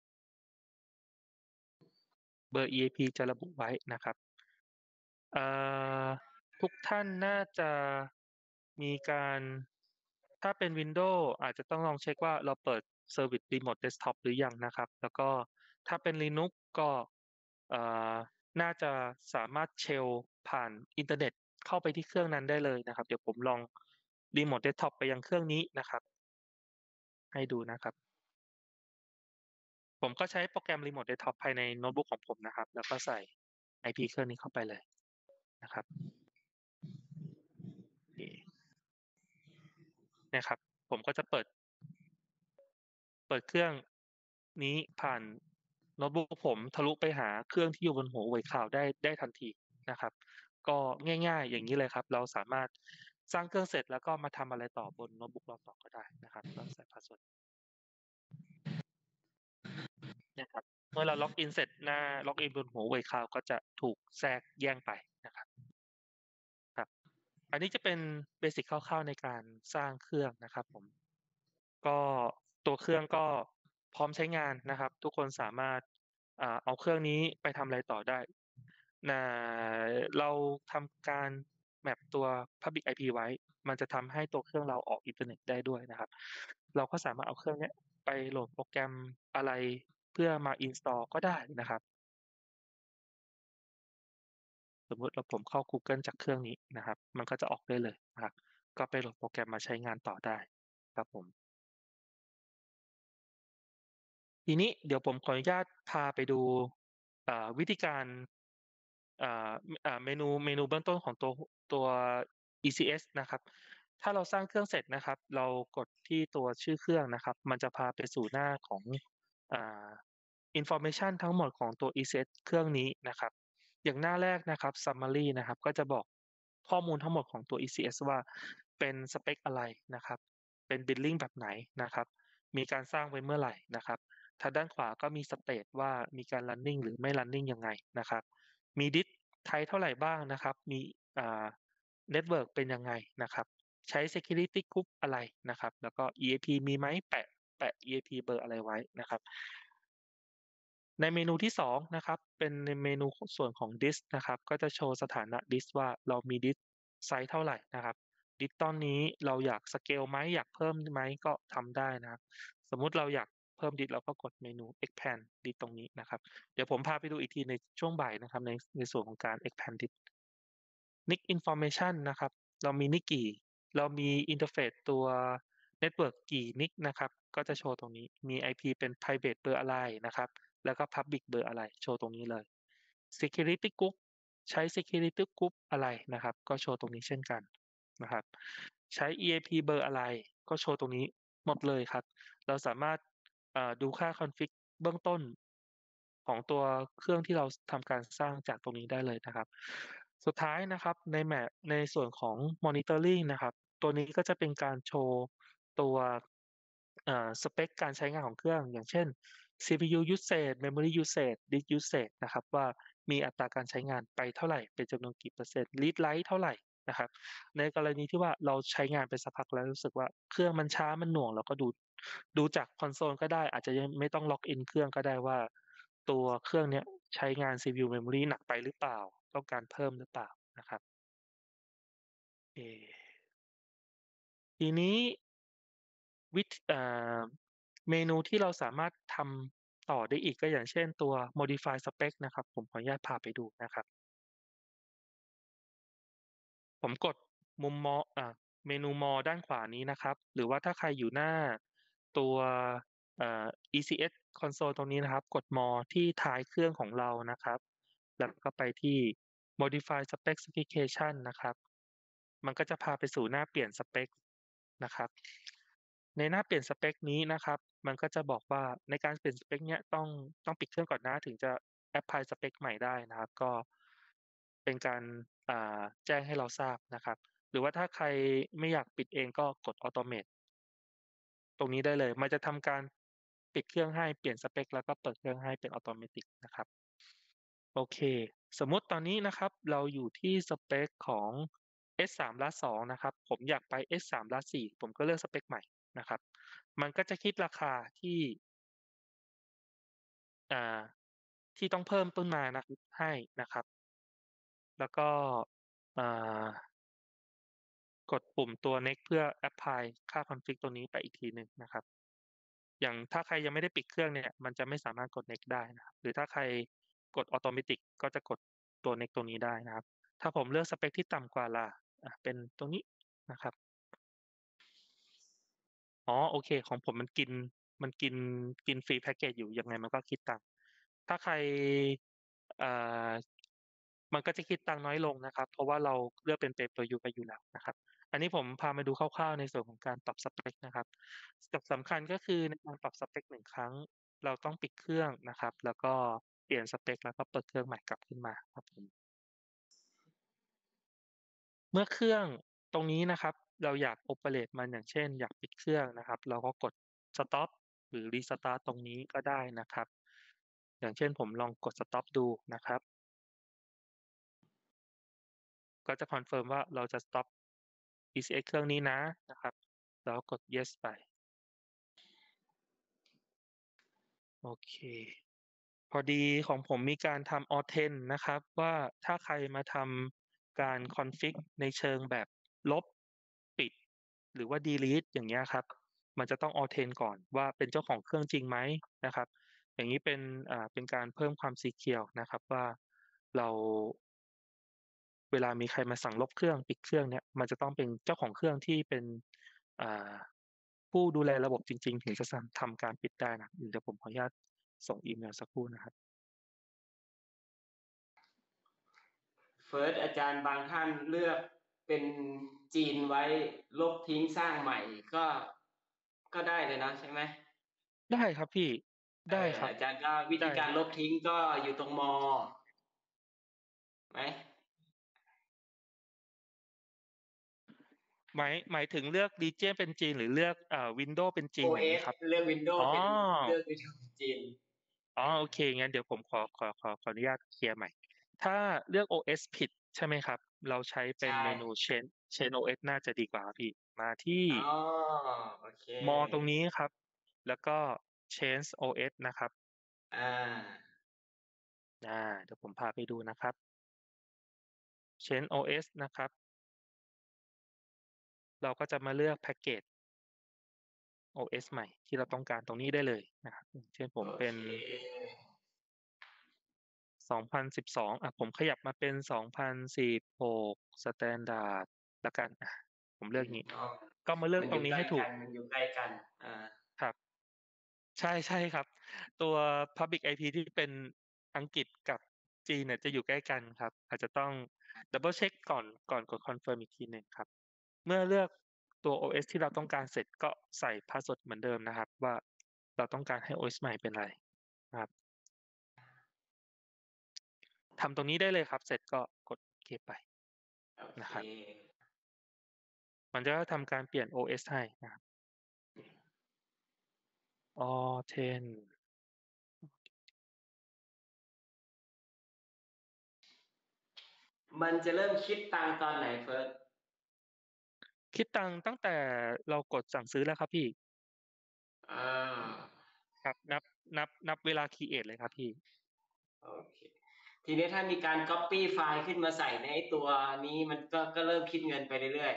เบอร์ EIP จะระบุไว้นะครับเอ่อทุกท่านน่าจะมีการถ้าเป็น Windows อาจจะต้องลองเช็กว่าเราเปิดเซอร์วิส Remote Desktop หรือยังนะครับแล้วก็ถ้าเป็น Linux ก็เอ่อน่าจะสามารถ Shell ผ่านอินเทอร์เน็ตเข้าไปที่เครื่องนั้นได้เลยนะครับเดี๋ยวผมลอง Remote Desktop ไปยังเครื่องนี้นะครับให้ดูนะครับผมก็ใช้โปรแกรม Remote Desktop ภายในโน้ตบุ๊กของผมนะครับแล้วก็ใส่ IP เครื่องนี้เข้าไปเลยนะครับเนี่ยครับผมก็จะเปิดเครื่องนี้ผ่านโน้ตบุ๊กผมทะลุไปหาเครื่องที่อยู่บน Huawei Cloud ได้ทันทีนะครับก็ง่ายๆอย่างนี้เลยครับเราสามารถสร้างเครื่องเสร็จแล้วก็มาทำอะไรต่อบนโน้ตบุ๊กเราต่อก็ได้นะครับก็ใส่พาสเวิร์ดนะครับเมื่อเราล็อกอินเสร็จหน้าล็อกอินบน Huawei Cloud ก็จะถูกแทรกแย่งไปนะครับครับอันนี้จะเป็นเบสิกคร่าวๆในการสร้างเครื่องนะครับผมก็ตัวเครื่องก็พร้อมใช้งานนะครับทุกคนสามารถเอาเครื่องนี้ไปทำอะไรต่อได้เราทำการ map ตัว public IP ไว้ มันจะทำให้ตัวเครื่องเราออกอินเทอร์เน็ตได้ด้วยนะครับ เราก็สามารถเอาเครื่องเนี้ยไปโหลดโปรแกรมอะไรเพื่อมา install ก็ได้นะครับ สมมุติผมเข้า Google จากเครื่องนี้นะครับ มันก็จะออกได้เลยนะครับ ก็ไปโหลดโปรแกรมมาใช้งานต่อได้ครับผม ทีนี้เดี๋ยวผมขออนุญาตพาไปดูวิธีการเมนูเบื้องต้นของตัว ECS นะครับ ถ้าเราสร้างเครื่องเสร็จนะครับ เรากดที่ตัวชื่อเครื่องนะครับ มันจะพาไปสู่หน้าของinformation ทั้งหมดของตัว ECS เครื่องนี้นะครับ อย่างหน้าแรกนะครับ summary นะครับ ก็จะบอกข้อมูลทั้งหมดของตัว ECS ว่าเป็นสเปกอะไรนะครับ เป็น billing แบบไหนนะครับ มีการสร้างไว้เมื่อไหร่นะครับ ทางด้านขวาก็มีสเตตว่ามีการ running หรือไม่ running ยังไงนะครับ มี disk type เท่าไหร่บ้างนะครับ มีnetwork เป็นยังไงนะครับ ใช้ security group อะไรนะครับ แล้วก็ EAP มีไหมแปะ EAP เบอร์อะไรไว้นะครับ ในเมนูที่2นะครับ เป็นในเมนูส่วนของ disk นะครับ ก็จะโชว์สถานะ disk ว่าเรามี disk ไซส์เท่าไหร่นะครับ disk ตอนนี้เราอยากสเกลไหมอยากเพิ่มไหมก็ทำได้นะครับ สมมุติเราอยากเพิ่ม disk เราก็กดเมนู expand disk ตรงนี้นะครับ เดี๋ยวผมพาไปดูอีกทีในช่วงบ่ายนะครับในส่วนของการ expand disk NIC information นะครับ เรามี NIC กี่เรามีอินเทอร์เฟซตัวเน็ตเวิร์กกี่ NIC นะครับ ก็จะโชว์ตรงนี้ มี IP เป็น private เบอร์อะไรนะครับ แล้วก็ public เบอร์อะไรโชว์ตรงนี้เลย security group ใช้ security group อะไรนะครับ ก็โชว์ตรงนี้เช่นกันนะครับ ใช้ EAP เบอร์อะไรก็โชว์ตรงนี้หมดเลยครับ เราสามารถดูค่า config เบื้องต้นของตัวเครื่องที่เราทำการสร้างจากตรงนี้ได้เลยนะครับ สุดท้ายนะครับในส่วนของ monitoring นะครับ ตัวนี้ก็จะเป็นการโชว์ตัวสเปกการใช้งานของเครื่อง อย่างเช่น CPU usage memory usage disk usage นะครับว่ามีอัตราการใช้งานไปเท่าไหร่เป็นจำนวนกี่เปอร์เซ็นต์ read write เท่าไหร่นะครับ ในกรณีที่ว่าเราใช้งานไปสักพักแล้วรู้สึกว่าเครื่องมันช้ามันหน่วงเราก็ดูจากคอนโซลก็ได้อาจจะยังไม่ต้องล็อกอินเครื่องก็ได้ว่าตัวเครื่องเนี้ยใช้งาน CPU memory หนักไปหรือเปล่าต้องการเพิ่มหรือเปล่านะครับเอทีนี้วิธีเมนูที่เราสามารถทำต่อได้อีกก็อย่างเช่นตัว modify spec นะครับผมขออนุญาตพาไปดูนะครับ ผมกดมุมมอเมนู More ด้านขวานี้นะครับ หรือว่าถ้าใครอยู่หน้าตัวECS Console ตรงนี้นะครับ กด More ที่ท้ายเครื่องของเรานะครับ แล้วก็ไปที่ Modify Specification นะครับ มันก็จะพาไปสู่หน้าเปลี่ยนสเปคนะครับ ในหน้าเปลี่ยนสเปคนี้นะครับ มันก็จะบอกว่าในการเปลี่ยนสเปคเนี้ยต้องปิดเครื่องก่อนนะถึงจะ apply สเปคใหม่ได้นะครับ ก็เป็นการแจ้งให้เราทราบนะครับ หรือว่าถ้าใครไม่อยากปิดเองก็กด Automate ตรงนี้ได้เลย มันจะทำการปิดเครื่องให้เปลี่ยนสเปคแล้วก็เปิดเครื่องให้เป็น Automatic นะครับ โอเค สมมุติตอนนี้นะครับเราอยู่ที่สเปคของ S3 ลัด2นะครับ ผมอยากไป S3 ลัด4ผมก็เลือกสเปคใหม่นะครับ มันก็จะคิดราคาที่อ่าที่ต้องเพิ่มต้นมานะครับให้นะครับ แล้วก็อ่ากดปุ่มตัว next เพื่อ apply ค่า config ตัวนี้ไปอีกทีหนึ่งนะครับ อย่างถ้าใครยังไม่ได้ปิดเครื่องเนี่ย มันจะไม่สามารถกด next ได้นะครับ หรือถ้าใครกด automatic ก็จะกดตัว next ตัวนี้ได้นะครับ ถ้าผมเลือกสเปคที่ต่ำกว่าล่ะเป็นตัวนี้นะครับ อ๋อโอเคของผมมันกินฟรีแพ็กเกจอยู่ยังไงมันก็คิดตังค์ถ้าใครเอ่อมันก็จะคิดตังค์น้อยลงนะครับ เพราะว่าเราเลือกเป็น Pay per Use ไปอยู่แล้วนะครับ อันนี้ผมพามาดูคร่าวๆในส่วนของการปรับสเปคนะครับสำคัญก็คือในการปรับสเปค1ครั้งเราต้องปิดเครื่องนะครับ แล้วก็เปลี่ยนสเปคแล้วก็เปิดเครื่องใหม่กลับขึ้นมาครับผม เมื่อเครื่องตรงนี้นะครับ เราอยาก operate มันอย่างเช่น อยากปิดเครื่องนะครับ เราก็กด stop หรือ restart ตรงนี้ก็ได้นะครับ อย่างเช่นผมลองกด stop ดูนะครับ ก็จะคอนเฟิร์มว่าเราจะ stop ECS เครื่องนี้นะครับแล้วกด yes ไปโอเคพอดีของผมมีการทำ authent นะครับว่าถ้าใครมาทำการ config ในเชิงแบบลบปิด หรือว่า delete อย่างเงี้ยครับ มันจะต้อง authent ก่อนว่าเป็นเจ้าของเครื่องจริงไหมนะครับ อย่างนี้เป็นการเพิ่มความ secure นะครับว่าเรา เวลามีใครมาสั่งลบเครื่องปิดเครื่องเนี่ยมันจะต้องเป็นเจ้าของเครื่องที่เป็นอ่าผู้ดูแลระบบจริงๆถึงจะทำการปิดได้นะเดี๋ยวผมขออนุญาตส่งอีเมลสักครู่นะครับเฟิร์สอาจารย์บางท่านเลือกเป็นจีนไว้ลบทิ้งสร้างใหม่ก็ได้เลยนะใช่ไหมได้ครับพี่ได้ครับอาจารย์ก็วิธีได้การลบทิ้งก็อยู่ตรงมอไหมหมายถึงเลือก region เป็นจีนหรือเลือกWindows เป็นจีนอย่างนี้ OS ครับเลือก Windows อ๋อเป็นเลือก Windows เป็นจีนโอเคงั้นเดี๋ยวผมขออนุญาตเคลียร์ใหม่ ถ้าเลือก OS ผิดใช่ไหมครับ เราใช้เป็นใช่เมนู Change OS น่าจะดีกว่าครับพี่ มาที่อ๋อโอเคตรงนี้ครับ แล้วก็ Change OS นะครับอ่าเดี๋ยวผมพาไปดูนะครับ Change OS นะครับ เราก็จะมาเลือกแพ็กเกจ OS ใหม่ที่เราต้องการตรงนี้ได้เลยนะครับอย่างเช่นผมเป็นโอเค 2012ผมขยับมาเป็น 2016 Standard แล้วกันผมเลือกงี้ ก็มาเลือกตรงนี้ให้ถูกมันอยู่ใกล้กันครับ ใช่ครับ ตัว Public IP ที่เป็นอังกฤษกับจีนเนี่ยจะอยู่ใกล้กันครับ อาจจะต้อง double check ก่อนกด confirm อีกทีหนึ่งครับ เมื่อเลือกตัว OS ที่เราต้องการเสร็จก็ใส่ password เหมือนเดิมนะครับ ว่าเราต้องการให้ OS ใหม่เป็นอะไรนะครับทำตรงนี้ได้เลยครับ เสร็จก็กดโอเคไปโอเคนะครับ มันจะทำการเปลี่ยน OS ให้นะครับ authent มันจะเริ่มคิดตังค์ตอนไหนเฟิร์สคิดตังค์ตั้งแต่เรากดสั่งซื้อแล้วครับพี่อ่าครับนับเวลา create เลยครับพี่โอเค ทีนี้ถ้ามีการ copy ไฟล์ขึ้นมาใส่ในไอ้ตัวนี้มันก็เริ่มคิดเงินไปเรื่อย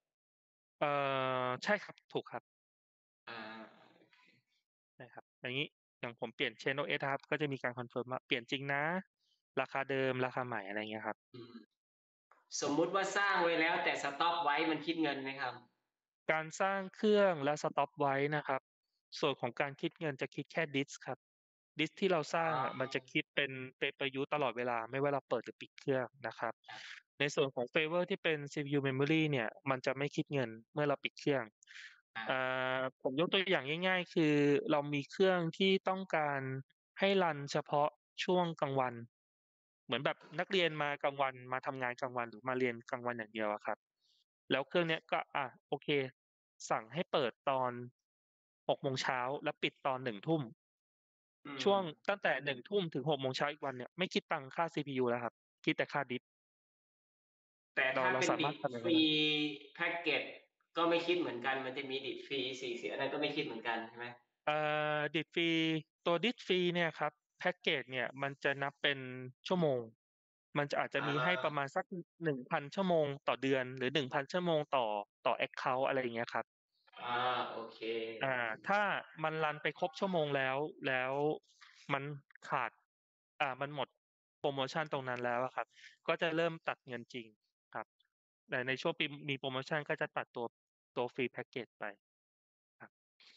ใช่ครับ ถูกครับๆ อ่าใช่ครับ อย่างนี้ อย่างผมเปลี่ยน Change OS ครับ ก็จะมีการคอนเฟิร์มว่าเปลี่ยนจริงนะ ราคาเดิม ราคาใหม่อะไรเงี้ยครับสมมุติว่าสร้างไว้แล้วแต่สต็อปไว้มันคิดเงินไหมครับการสร้างเครื่องและสต็อปไว้นะครับ ส่วนของการคิดเงินจะคิดแค่ดิสครับ ดิสที่เราสร้างมันจะคิดเป็น pay per use ตลอดเวลาไม่ว่าเราเปิดหรือปิดเครื่องนะครับ ในส่วนของ Flavor ที่เป็น CPU Memory เนี่ยมันจะไม่คิดเงินเมื่อเราปิดเครื่องผมยกตัวอย่างง่ายๆ คือเรามีเครื่องที่ต้องการให้รันเฉพาะช่วงกลางวัน เหมือนแบบนักเรียนมากลางวันมาทำงานกลางวันหรือมาเรียนกลางวันอย่างเดียวอะครับ แล้วเครื่องเนี้ยก็โอเค สั่งให้เปิดตอน6 โมงเช้าแล้วปิดตอน1 ทุ่ม ช่วงตั้งแต่1 ทุ่มถึง6 โมงเช้าอีกวันเนี่ยไม่คิดตังค่า CPU แล้วครับ คิดแต่ค่าดิสก์แต่ถ้าเราเป็นสาดิมารถดทำอย่างฟนั้นรีได้แพ็กเกจก็ไม่คิดเหมือนกัน มันจะมีดิดฟรี40อันนั้นก็ไม่คิดเหมือนกันใช่ไหมดิสก์ฟรีตัวดิสก์ฟรีเนี่ยครับแพ็กเกจเนี่ยมันจะนับเป็นชั่วโมง มันจะอาจจะมีให้ประมาณสัก 1,000 ชั่วโมงต่อเดือนหรือ 1,000 ชั่วโมงต่อ account อะไรอย่างเงี้ยครับโอเคถ้ามันรันไปครบชั่วโมงแล้วมันขาดมันหมดโพรโมชันตรงนั้นแล้วอะครับ ก็จะเริ่มตัดเงินจริงครับ แต่ในช่วงปีมีโพรโมชันก็จะตัดตัวฟรีแพ็กเกจไปครับ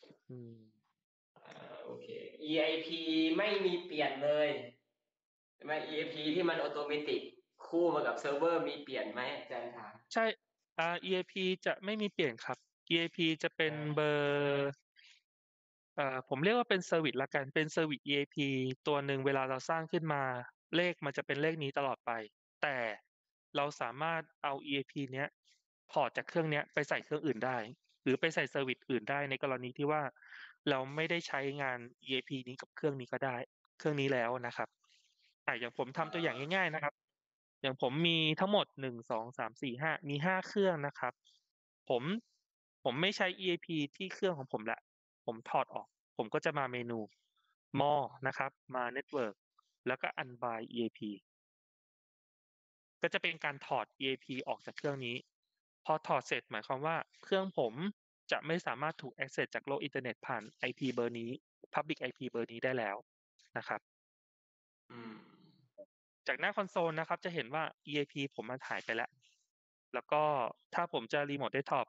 โอเค EIP ไม่มีเปลี่ยนเลยใช่ไหม EIP ที่มันออโตเมติกคู่มากับเซิร์ฟเวอร์มีเปลี่ยนไหมอาจารย์ถามใช่EIP จะไม่มีเปลี่ยนครับ EIP จะเป็นเบอร์ผมเรียกว่าเป็นเซอร์วิสละกัน เป็นเซอร์วิส EIP ตัวหนึ่งเวลาเราสร้างขึ้นมาเลขมันจะเป็นเลขนี้ตลอดไป แต่เราสามารถเอา EIP เนี้ยพอร์ตจากเครื่องเนี้ยไปใส่เครื่องอื่นได้ หรือไปใส่เซอร์วิสอื่นได้ในกรณีที่ว่าเราไม่ได้ใช้งาน EIP นี้กับเครื่องนี้ก็ได้ เครื่องนี้แล้วนะครับอย่างผมทำตัวอย่างง่ายๆนะครับ อย่างผมมีทั้งหมด1 2 3 4 5มี5เครื่องนะครับ ผมไม่ใช้ EIP ที่เครื่องของผมแล้วผมถอดออก ผมก็จะมาเมนู More นะครับ มา Network แล้วก็ unbind EAP ก็จะเป็นการถอด EAP ออกจากเครื่องนี้ พอถอดเสร็จหมายความว่าเครื่องผมจะไม่สามารถถูก access จากโลกอินเทอร์เน็ตผ่าน IP เบอร์นี้ public IP เบอร์นี้ได้แล้วนะครับอืมจากหน้าคอนโซลนะครับจะเห็นว่า EAP ผมมันหายไปแล้ว แล้วก็ถ้าผมจะ remote desktop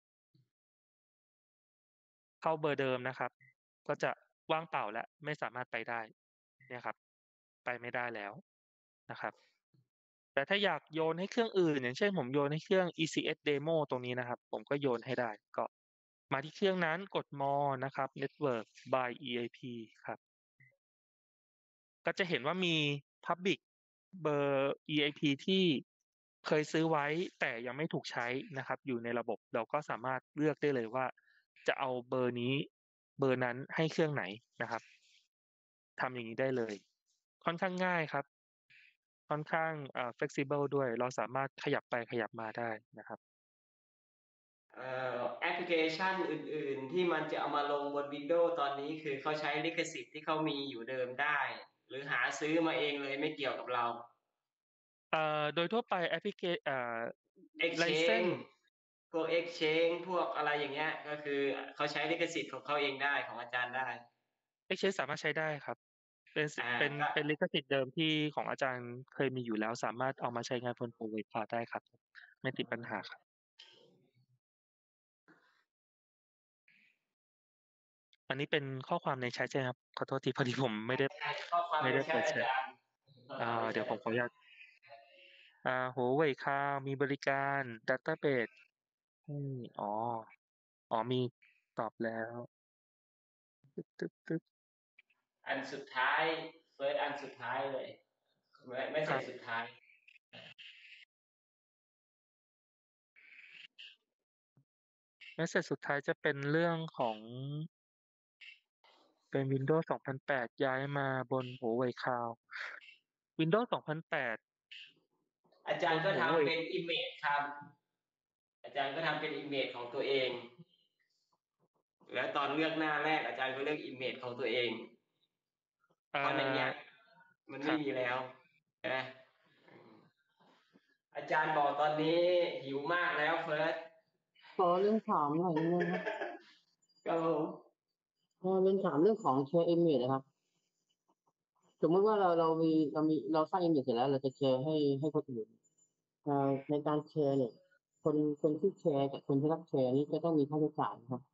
เข้าเบอร์เดิมนะครับ ก็จะว่างเปล่าแล้วไม่สามารถไปได้เนี่ยครับ ไปไม่ได้แล้วนะครับ แต่ถ้าอยากโยนให้เครื่องอื่น อย่างเช่นผมโยนให้เครื่อง ECS Demo ตรงนี้นะครับ ผมก็โยนให้ได้ ก็มาที่เครื่องนั้นกด More นะครับ Network by EAP ครับ ก็จะเห็นว่ามี Public เบอร์ EAP ที่เคยซื้อไว้แต่ยังไม่ถูกใช้นะครับ อยู่ในระบบเราก็สามารถเลือกได้เลยว่าจะเอาเบอร์นี้เบอร์นั้นให้เครื่องไหนนะครับทำอย่างนี้ได้เลย ค่อนข้างง่ายครับ ค่อนข้างflexible ด้วย เราสามารถขยับไปขยับมาได้นะครับแอปพลิเคชันอื่นๆ ที่มันจะเอามาลงบน Windows ตอนนี้คือเขาใช้ลิขสิทธิ์ที่เขามีอยู่เดิมได้ หรือหาซื้อมาเองเลยไม่เกี่ยวกับเราโดยทั่วไปแอปพลิเค Exchange license พวก Exchange พวกอะไรอย่างเงี้ย ก็คือเขาใช้ลิขสิทธิ์ของเขาเองได้ของอาจารย์ได้ Exchange สามารถใช้ได้ครับ เป็นอ่าเป็นก็เป็นลิขสิทธิ์เดิมที่ของอาจารย์เคยมีอยู่แล้ว สามารถเอามาใช้งานบน Huawei Cloud ได้ครับ ไม่ติดปัญหาครับ อันนี้เป็นข้อความในแชตใช่ไหมครับ ขอโทษทีพอดีผมไม่ได้ข้อความไม่ในได้แชเปิทดอาแชตจารย์ข้อความในเดี๋ยวแชผมทขออนุญาตHuawei Cloud มีบริการ Database อ๋อ มีตอบแล้ว ตึ๊บอันสุดท้ายเฟิร์สอันสุดท้ายเลย ไม่คใช่รับสุดท้ายเมสเสจสุดท้ายจะเป็นเรื่องของเป็น Windows 2008 ย้ายมาบน Huawei Cloud Windows 2008 อาจารย์บก็นทำ Huawei เป็น image ครับ อาจารย์ก็ทำเป็น image ของตัวเอง แล้วตอนเลือกหน้าแรกอาจารย์ก็เลือก image ของตัวเอง เพราะในเนี้ยมันคไม่รับมีแล้วใช่ไหมอาจารย์บอกตอนนี้หิวมากแล้วเฟิร์สขอเรียนถามหน่อยนึงครับครับผมเรียนถามเรื่องของ share image นะครับ สมมติว่าเราสร้าง image เสร็จแล้วเราจะแชร์ให้คนอื่นในการแชร์เนี่ยคนที่แชร์กับคนที่รับแชร์นี่จะต้องมีค่าใช้จ่ายไหมครับ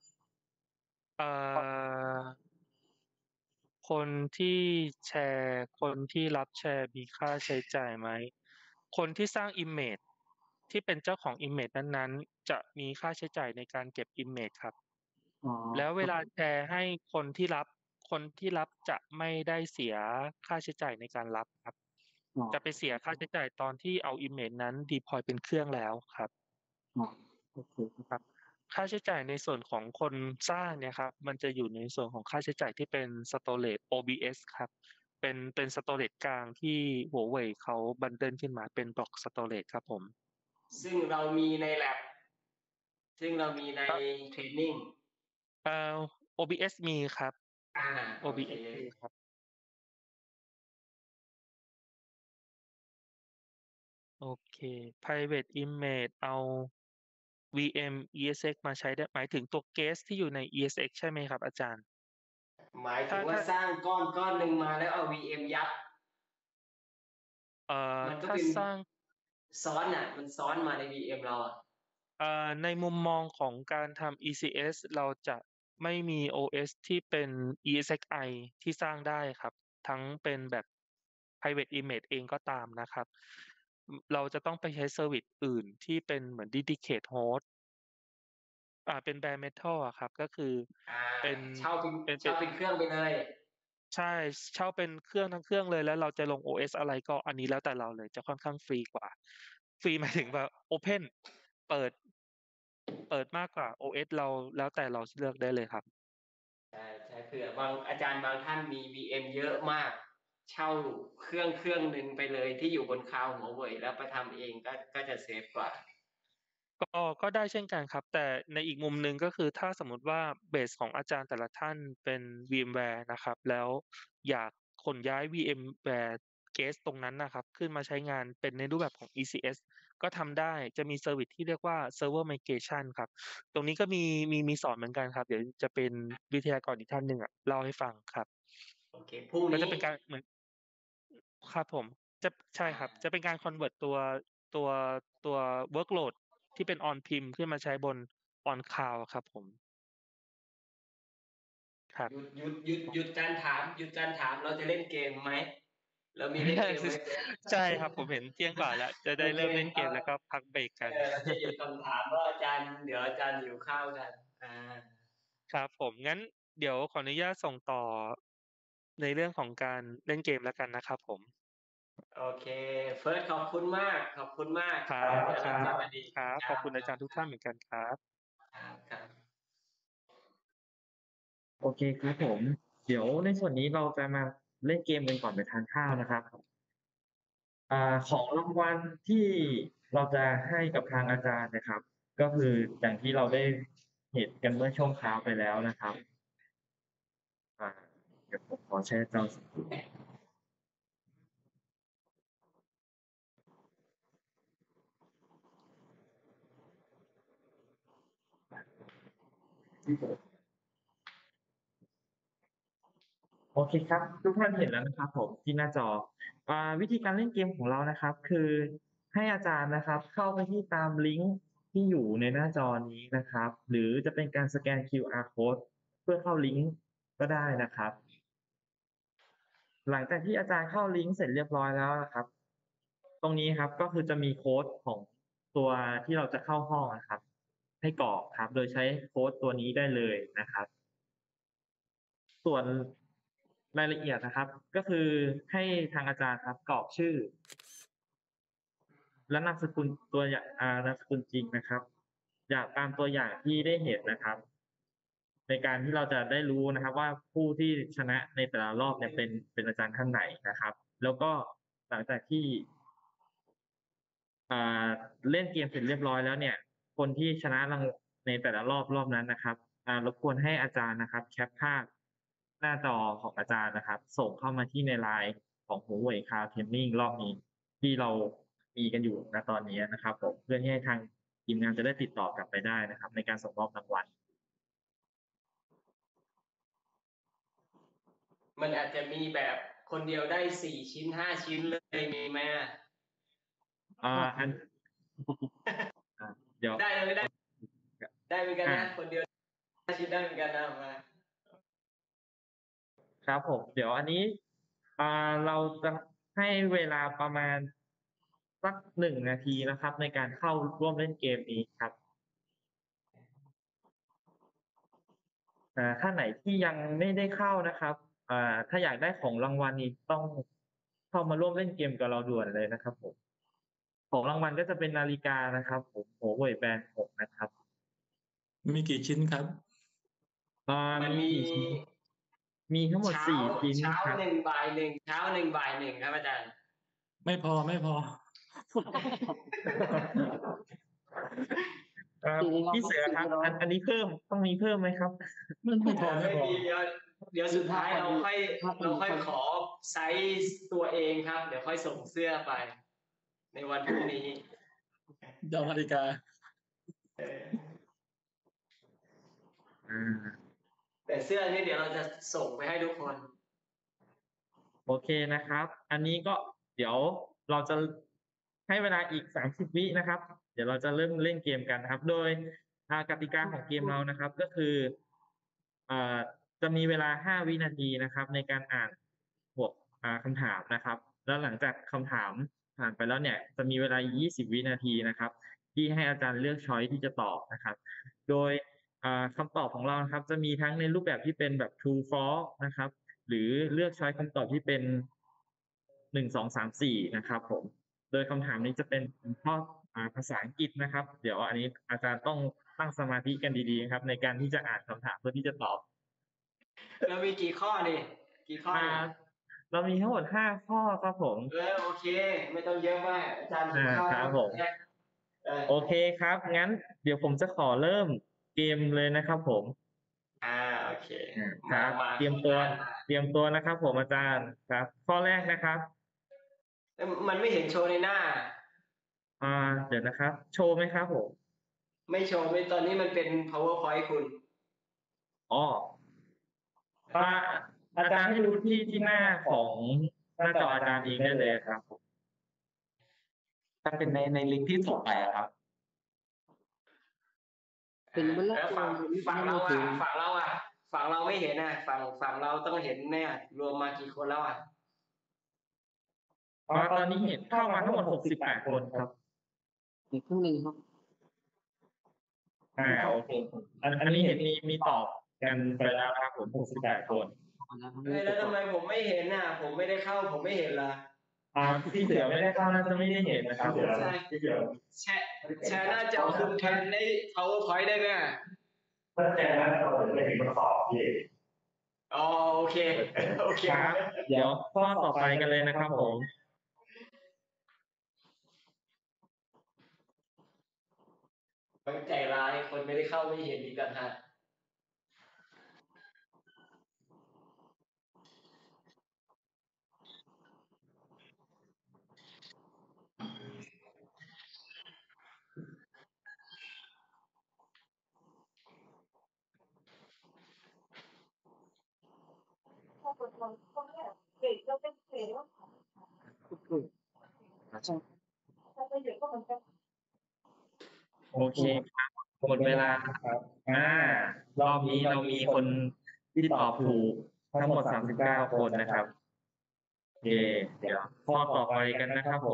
คนที่แชร์ คนที่รับแชร์มีค่าใช้จ่ายไหม คนที่สร้าง image ที่เป็นเจ้าของ image นั้นๆ จะมีค่าใช้จ่ายในการเก็บ image ครับอ๋อแล้วเวลาแชร์ให้คนที่รับจะไม่ได้เสียค่าใช้จ่ายในการรับครับอ๋อจะไปเสียค่าใช้จ่ายตอนที่เอา image นั้น deploy เป็นเครื่องแล้วครับอ๋อ โอเคครับค่าใช้จ่ายในส่วนของคนสร้างเนี่ยครับ มันจะอยู่ในส่วนของค่าใช้จ่ายที่เป็น storage OBS ครับ เป็น storage กลางที่ Huawei เขาบันเดิลขึ้นมาเป็น block storage ครับผมซึ่งเรามีใน lab ซึ่งเรามีในครับ training OBS มีครับโอเค OBS มีครับ โอเค private image เอา VM ESX มาใช้ได้ หมายถึงตัว guest ที่อยู่ใน ESX ใช่ไหมครับอาจารย์? หมายถึงว่าถ้าสร้างก้อนหนึ่งมาแล้วเอา VM ยัด มันก็ถ้าเป็นสร้างซ้อนน่ะ มันซ้อนมาใน VM เราอะในมุมมองของการทำ ECS เราจะไม่มี OS ที่เป็น ESXi ที่สร้างได้ครับ ทั้งเป็นแบบ private image เองก็ตามนะครับ เราจะต้องไปใช้เซอร์วิซอื่นที่เป็นเหมือน dedicate host เป็น bare metal อะครับ ก็คือเป็นเช่าเป็นเครื่องไปเลยใช่ เช่าเป็นเครื่องทั้งเครื่องเลย แล้วเราจะลง OS อะไรก็อันนี้แล้วแต่เราเลย จะค่อนข้างฟรีกว่า ฟรีหมายถึงแบบ open เปิดมากกว่า OS เรา แล้วแต่เราเลือกได้เลยครับใช่ เผื่อบางอาจารย์บางท่านมี VM เยอะมาก เช่าเครื่องหนึ่งไปเลยที่อยู่บน Cloud Huawei แล้วไปทำเองก็จะเซฟกว่าก็ได้เช่นกันครับ แต่ในอีกมุมหนึ่งก็คือถ้าสมมุติว่าเบสของอาจารย์แต่ละท่านเป็น VMware นะครับ แล้วอยากขนย้าย VM guest ตรงนั้นน่ะครับขึ้นมาใช้งานเป็นในรูปแบบของ ECS ก็ทำได้จะมีเซอร์วิซที่เรียกว่า Server Migration ครับตรงนี้ก็มีสอนเหมือนกันครับเดี๋ยวจะเป็นวิทยากรอีกท่านหนึ่งอะเล่าให้ฟังครับโอเคพรุ่งก็นี้จะเป็นการเหมือนครับผมใช่ครับจะเป็นการ convert ตัวตัว workload ที่เป็น on prem ขึ้นมาใช้บน on cloud อะครับผมครับหยุดการถามเราจะเล่นเกมไหมเรามีเล่นเกมไหมใช่ครับผมเห็นเที่ยงกว่าแล้วจะได้เริ่มเล่นเกมแล้วก็พักเบรกกันเราจะหยุดคำถามเพราะเดี๋ยวอาจารย์หิวข้าวกันครับผมงั้นเดี๋ยวขออนุญาตส่งต่อในเรื่องของการเล่นเกมแล้วกันนะครับผมโอเคเฟิร์สขอบคุณมากครับเดี๋ยวครัเราบสวัสดีครับขอบคุณอาจารย์ทุกท่านเหมือนกันครับครับโอเคครับผม เดี๋ยวในส่วนนี้เราจะมาเล่นเกมกันก่อนไปทานข้าวนะครับของรางวัลที่เราจะให้กับทางอาจารย์นะครับ ก็คืออย่างที่เราได้เห็นกันเมื่อช่วงเช้าไปแล้วนะครับเดี๋ยวผมขอแชร์จอสักครู่โอเคครับทุกท่านเห็นแล้วนะครับผมที่หน้าจอวิธีการเล่นเกมของเรานะครับ คือให้อาจารย์นะครับ เข้าไปที่ตามลิงก์ที่อยู่ในหน้าจอนี้นะครับ หรือจะเป็นการสแกน QR code เพื่อเข้าลิงก์ก็ได้นะครับ หลังจากที่อาจารย์เข้าลิงก์เสร็จเรียบร้อยแล้วนะครับ ตรงนี้ครับก็คือจะมีโค้ดของตัวที่เราจะเข้าห้องนะครับ ให้กรอกครับ โดยใช้โค้ดตัวนี้ได้เลยนะครับ ส่วนรายละเอียดนะครับ ก็คือให้ทางอาจารย์ครับกรอกชื่อ และนามสกุลตัวอย่างนามสกุลจริงนะครับอย่างตามตัวอย่างที่ได้เห็นนะครับ ในการที่เราจะได้รู้นะครับ ว่าผู้ที่ชนะในแต่ละรอบเนี่ยเป็นอาจารย์ท่านไหนนะครับ แล้วก็หลังจากที่เล่นเกมเสร็จเรียบร้อยแล้วเนี่ย คนที่ชนะในแต่ละรอบนั้นนะครับรบกวนให้อาจารย์นะครับ แคปภาพหน้าจอของอาจารย์นะครับ ส่งเข้ามาที่ใน LINE ของ Huawei Cloud Training รอบนี้ที่เรามีกันอยู่ณตอนนี้นะครับผมเพื่อที่ให้ทางทีมงานจะได้ติดต่อกลับไปได้นะครับ ในการส่งมอบรางวัลมันอาจจะมีแบบคนเดียวได้4 ชิ้น 5 ชิ้นเลยมีไหมอันเดี๋ยวได้เหมือนกันนะคนเดียว5 ชิ้นได้เหมือนกันนะมาครับผมเดี๋ยวอันนี้เราจะให้เวลาประมาณสัก1 นาทีนะครับ ในการเข้าร่วมเล่นเกมนี้ครับท่านไหนที่ยังไม่ได้เข้านะครับถ้าอยากได้ของรางวัลนี้ต้องเข้ามาร่วมเล่นเกมกับเราด่วนเลยนะครับผมของรางวัลก็จะเป็นนาฬิกานะครับผม Huawei Band 6นะครับมีกี่ชิ้นครับมันมีมีทั้งหมด4 ชิ้นเช้าครับ 1 บ่าย 1เช้า 1 บ่าย 1ครับอาจารย์ไม่พอพี่เสือครับอันนี้ต้องมีเพิ่มไหมครับไม่พอเดี๋ยวสุดท้ายเราค่อยขอไซส์ตัวเองครับ เดี๋ยวค่อยส่งเสื้อไป ในวันพรุ่งนี้เจ้านาฬิกาแต่เสื้อนี่เดี๋ยวเราจะส่งไปให้ทุกคนโอเคนะครับ อันนี้ก็เดี๋ยวเราจะให้เวลาอีก30 วินะครับ เดี๋ยวเราจะเริ่มเล่นเกมกันนะครับ โดยกติกาของเกมเรานะครับ ก็คือจะมีเวลา5 วินาทีนะครับ ในการอ่านหัวคำถามนะครับ แล้วหลังจากคำถามผ่านไปแล้วเนี่ย จะมีเวลา20 วินาทีนะครับ ที่ให้อาจารย์เลือกช้อยที่จะตอบนะครับ โดยคำตอบของเรานะครับ จะมีทั้งในรูปแบบที่เป็นแบบ true false นะครับ หรือเลือกช้อยคำตอบที่เป็น1 2 3 4นะครับผม โดยคำถามนี้จะเป็นข้อภาษาอังกฤษนะครับ เดี๋ยวอันนี้อาจารย์ต้องตั้งสมาธิกันดีๆนะครับ ในการที่จะอ่านคำถามเพื่อที่จะตอบเรามีกี่ข้อนี่กี่ข้อเรามีทั้งหมด5 ข้อครับผมโอเคไม่ต้องเยอะมากอาจารย์ครับผมโอเคครับงั้นเดี๋ยวผมจะขอเริ่มเกมเลยนะครับผมโอเคครับ เตรียมตัวนะครับ ผมอาจารย์ครับ ข้อแรกนะครับมันไม่เห็นโชว์ในหน้าเดี๋ยวนะครับ โชว์ไหมครับผมไม่โชว์ไม่ตอนนี้มันเป็น powerpoint คุณอ๋ออาจารย์ให้ดูที่หน้าของหน้าจออาจารย์เองได้เลยครับผมถ้าเป็นในลิงก์ที่ส่งไปอะครับเป็นบนหน้าแล้วจอฝั่งในเรามือถือฝั่งเราไม่เห็นฝั่งเราต้องเห็นแน่รวมมากี่คนแล้วอ่ะตอนนี้เห็นเข้ามาทั้งหมด68 คนครับอีกครึ่งหนึ่งครับโอเค อันนี้เห็นมีตอบกันไปแล้วนะครับผม68 คนแล้วทำไมผมไม่เห็นน่ะ ผมไม่ได้เข้าผมไม่เห็นล่ะที่เสือไม่ได้เข้าน่าจะไม่ได้เห็นนะครับใช่แชร์หน้าจอคุณแทนใน powerpoint ได้ไหมถ้าแชร์แล้วผมจะเห็นคำตอบพี่อ๋อโอเคครับ เดี๋ยวข้อต่อไปกันเลยนะครับผมมันใจร้ายคนไม่ได้เข้าไม่เห็นอีกต่างหากโอเคครับหมดเวลาครับ รอบนี้เรามีคนที่ตอบถูกทั้งหมด39 คนนะครับโอเค เดี๋ยวข้อต่อไปกันนะครับผม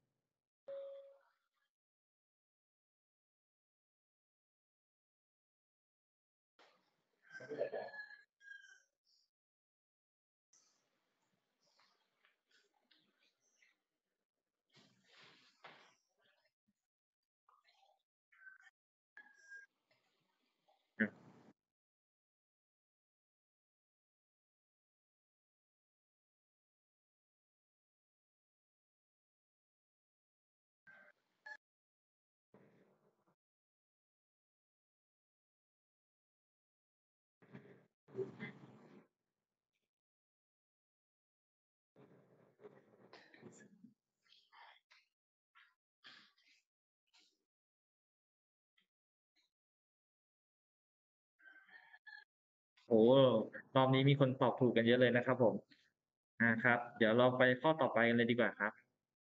โอ้รอบนี้มีคนตอบถูกกันเยอะเลยนะครับผม ครับ เดี๋ยวเราไปข้อต่อไปกันเลยดีกว่าครับ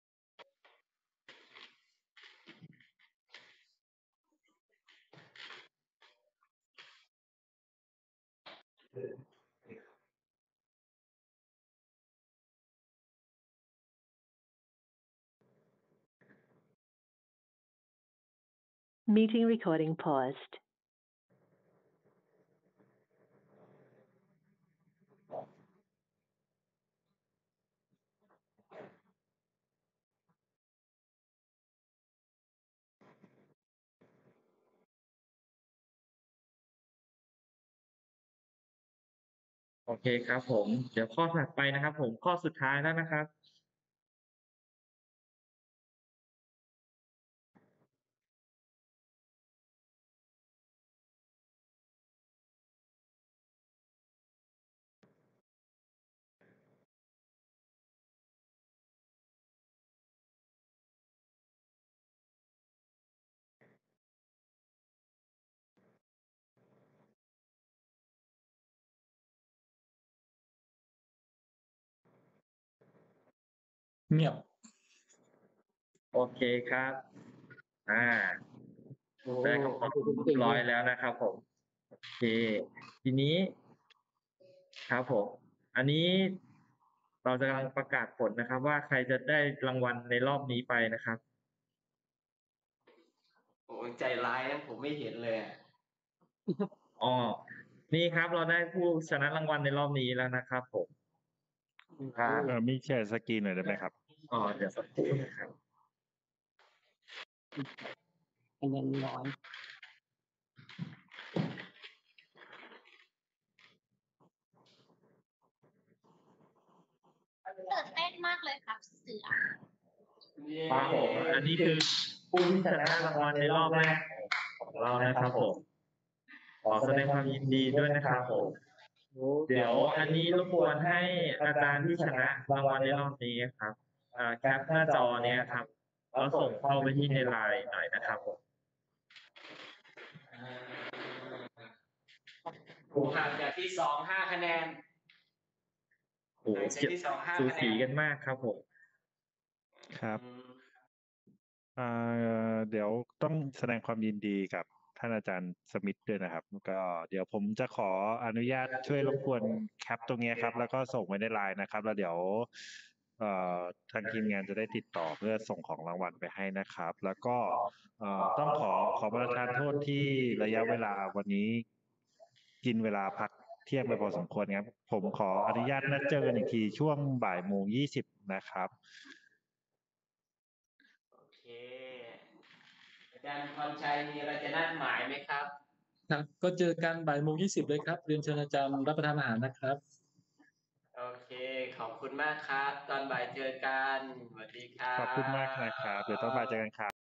Meeting recording paused. โอเคครับผม เดี๋ยวข้อถัดไปนะครับผม ข้อสุดท้ายแล้วนะครับเงียบโอเคครับ ได้คำตอบเรียบร้อยแล้วนะครับผม โอเค ทีนี้ ครับผม อันนี้เราจะกำลังประกาศผลนะครับ ว่าใครจะได้รางวัลในรอบนี้ไปนะครับโอ้ใจร้ายนะผมไม่เห็นเลยอะนี่ครับเราได้ผู้ชนะรางวัลในรอบนี้แล้วนะครับผม ครับมีแชร์สกรีนหน่อยได้ไหมครับเดี๋ยวสักครู่นะครับคะแนนน้อยตื่นเต้นมากเลยครับเสือครับผม อันนี้คือผู้ที่ชนะรางวัลในรอบแรกของเรานะครับผม ขอขอแสดงความยินดีด้วยนะครับผมเดี๋ยวอันนี้รบกวนให้อาจารย์ที่ชนะรางวัลในรอบนี้ครับแคปหน้าจอเนี้ยครับแล้วส่งเข้าไปที่ในไลน์หน่อยนะครับผมห่างจากที่2 5 คะแนนโอ้โหห่างจากที่2 5 สูคะแนสีนกันมากครับผมครับ เดี๋ยวต้องแสดงความยินดีกับท่านอาจารย์สมิธด้วยนะครับก็เดี๋ยวผมจะขออนุญาตช่วยรบกวนแคปตรงนี้ครับแล้วก็ส่งไว้ในไลน์นะครับแล้วเดี๋ยวทางทีมงานจะได้ติดต่อเพื่อส่งของรางวัลไปให้นะครับแล้วก็ต้องขอประทานโทษที่ระยะเวลาวันนี้กินเวลาพักเที่ยงไปพอสมควรครับผมขออนุญาตนัดเจอกันอีกทีช่วง13:20นะครับโอเค อาจารย์พรชัยมีอะไรจะนัดหมายไหมครับครับก็เจอกัน13:20เลยครับเรียนเชิญอาจารย์รับประทานอาหารนะครับโอเค ขอบคุณมากครับ ตอนบ่ายเจอกันสวัสดีครับขอบคุณมากนะครับเดี๋ยวต้องมาเจอกันครับ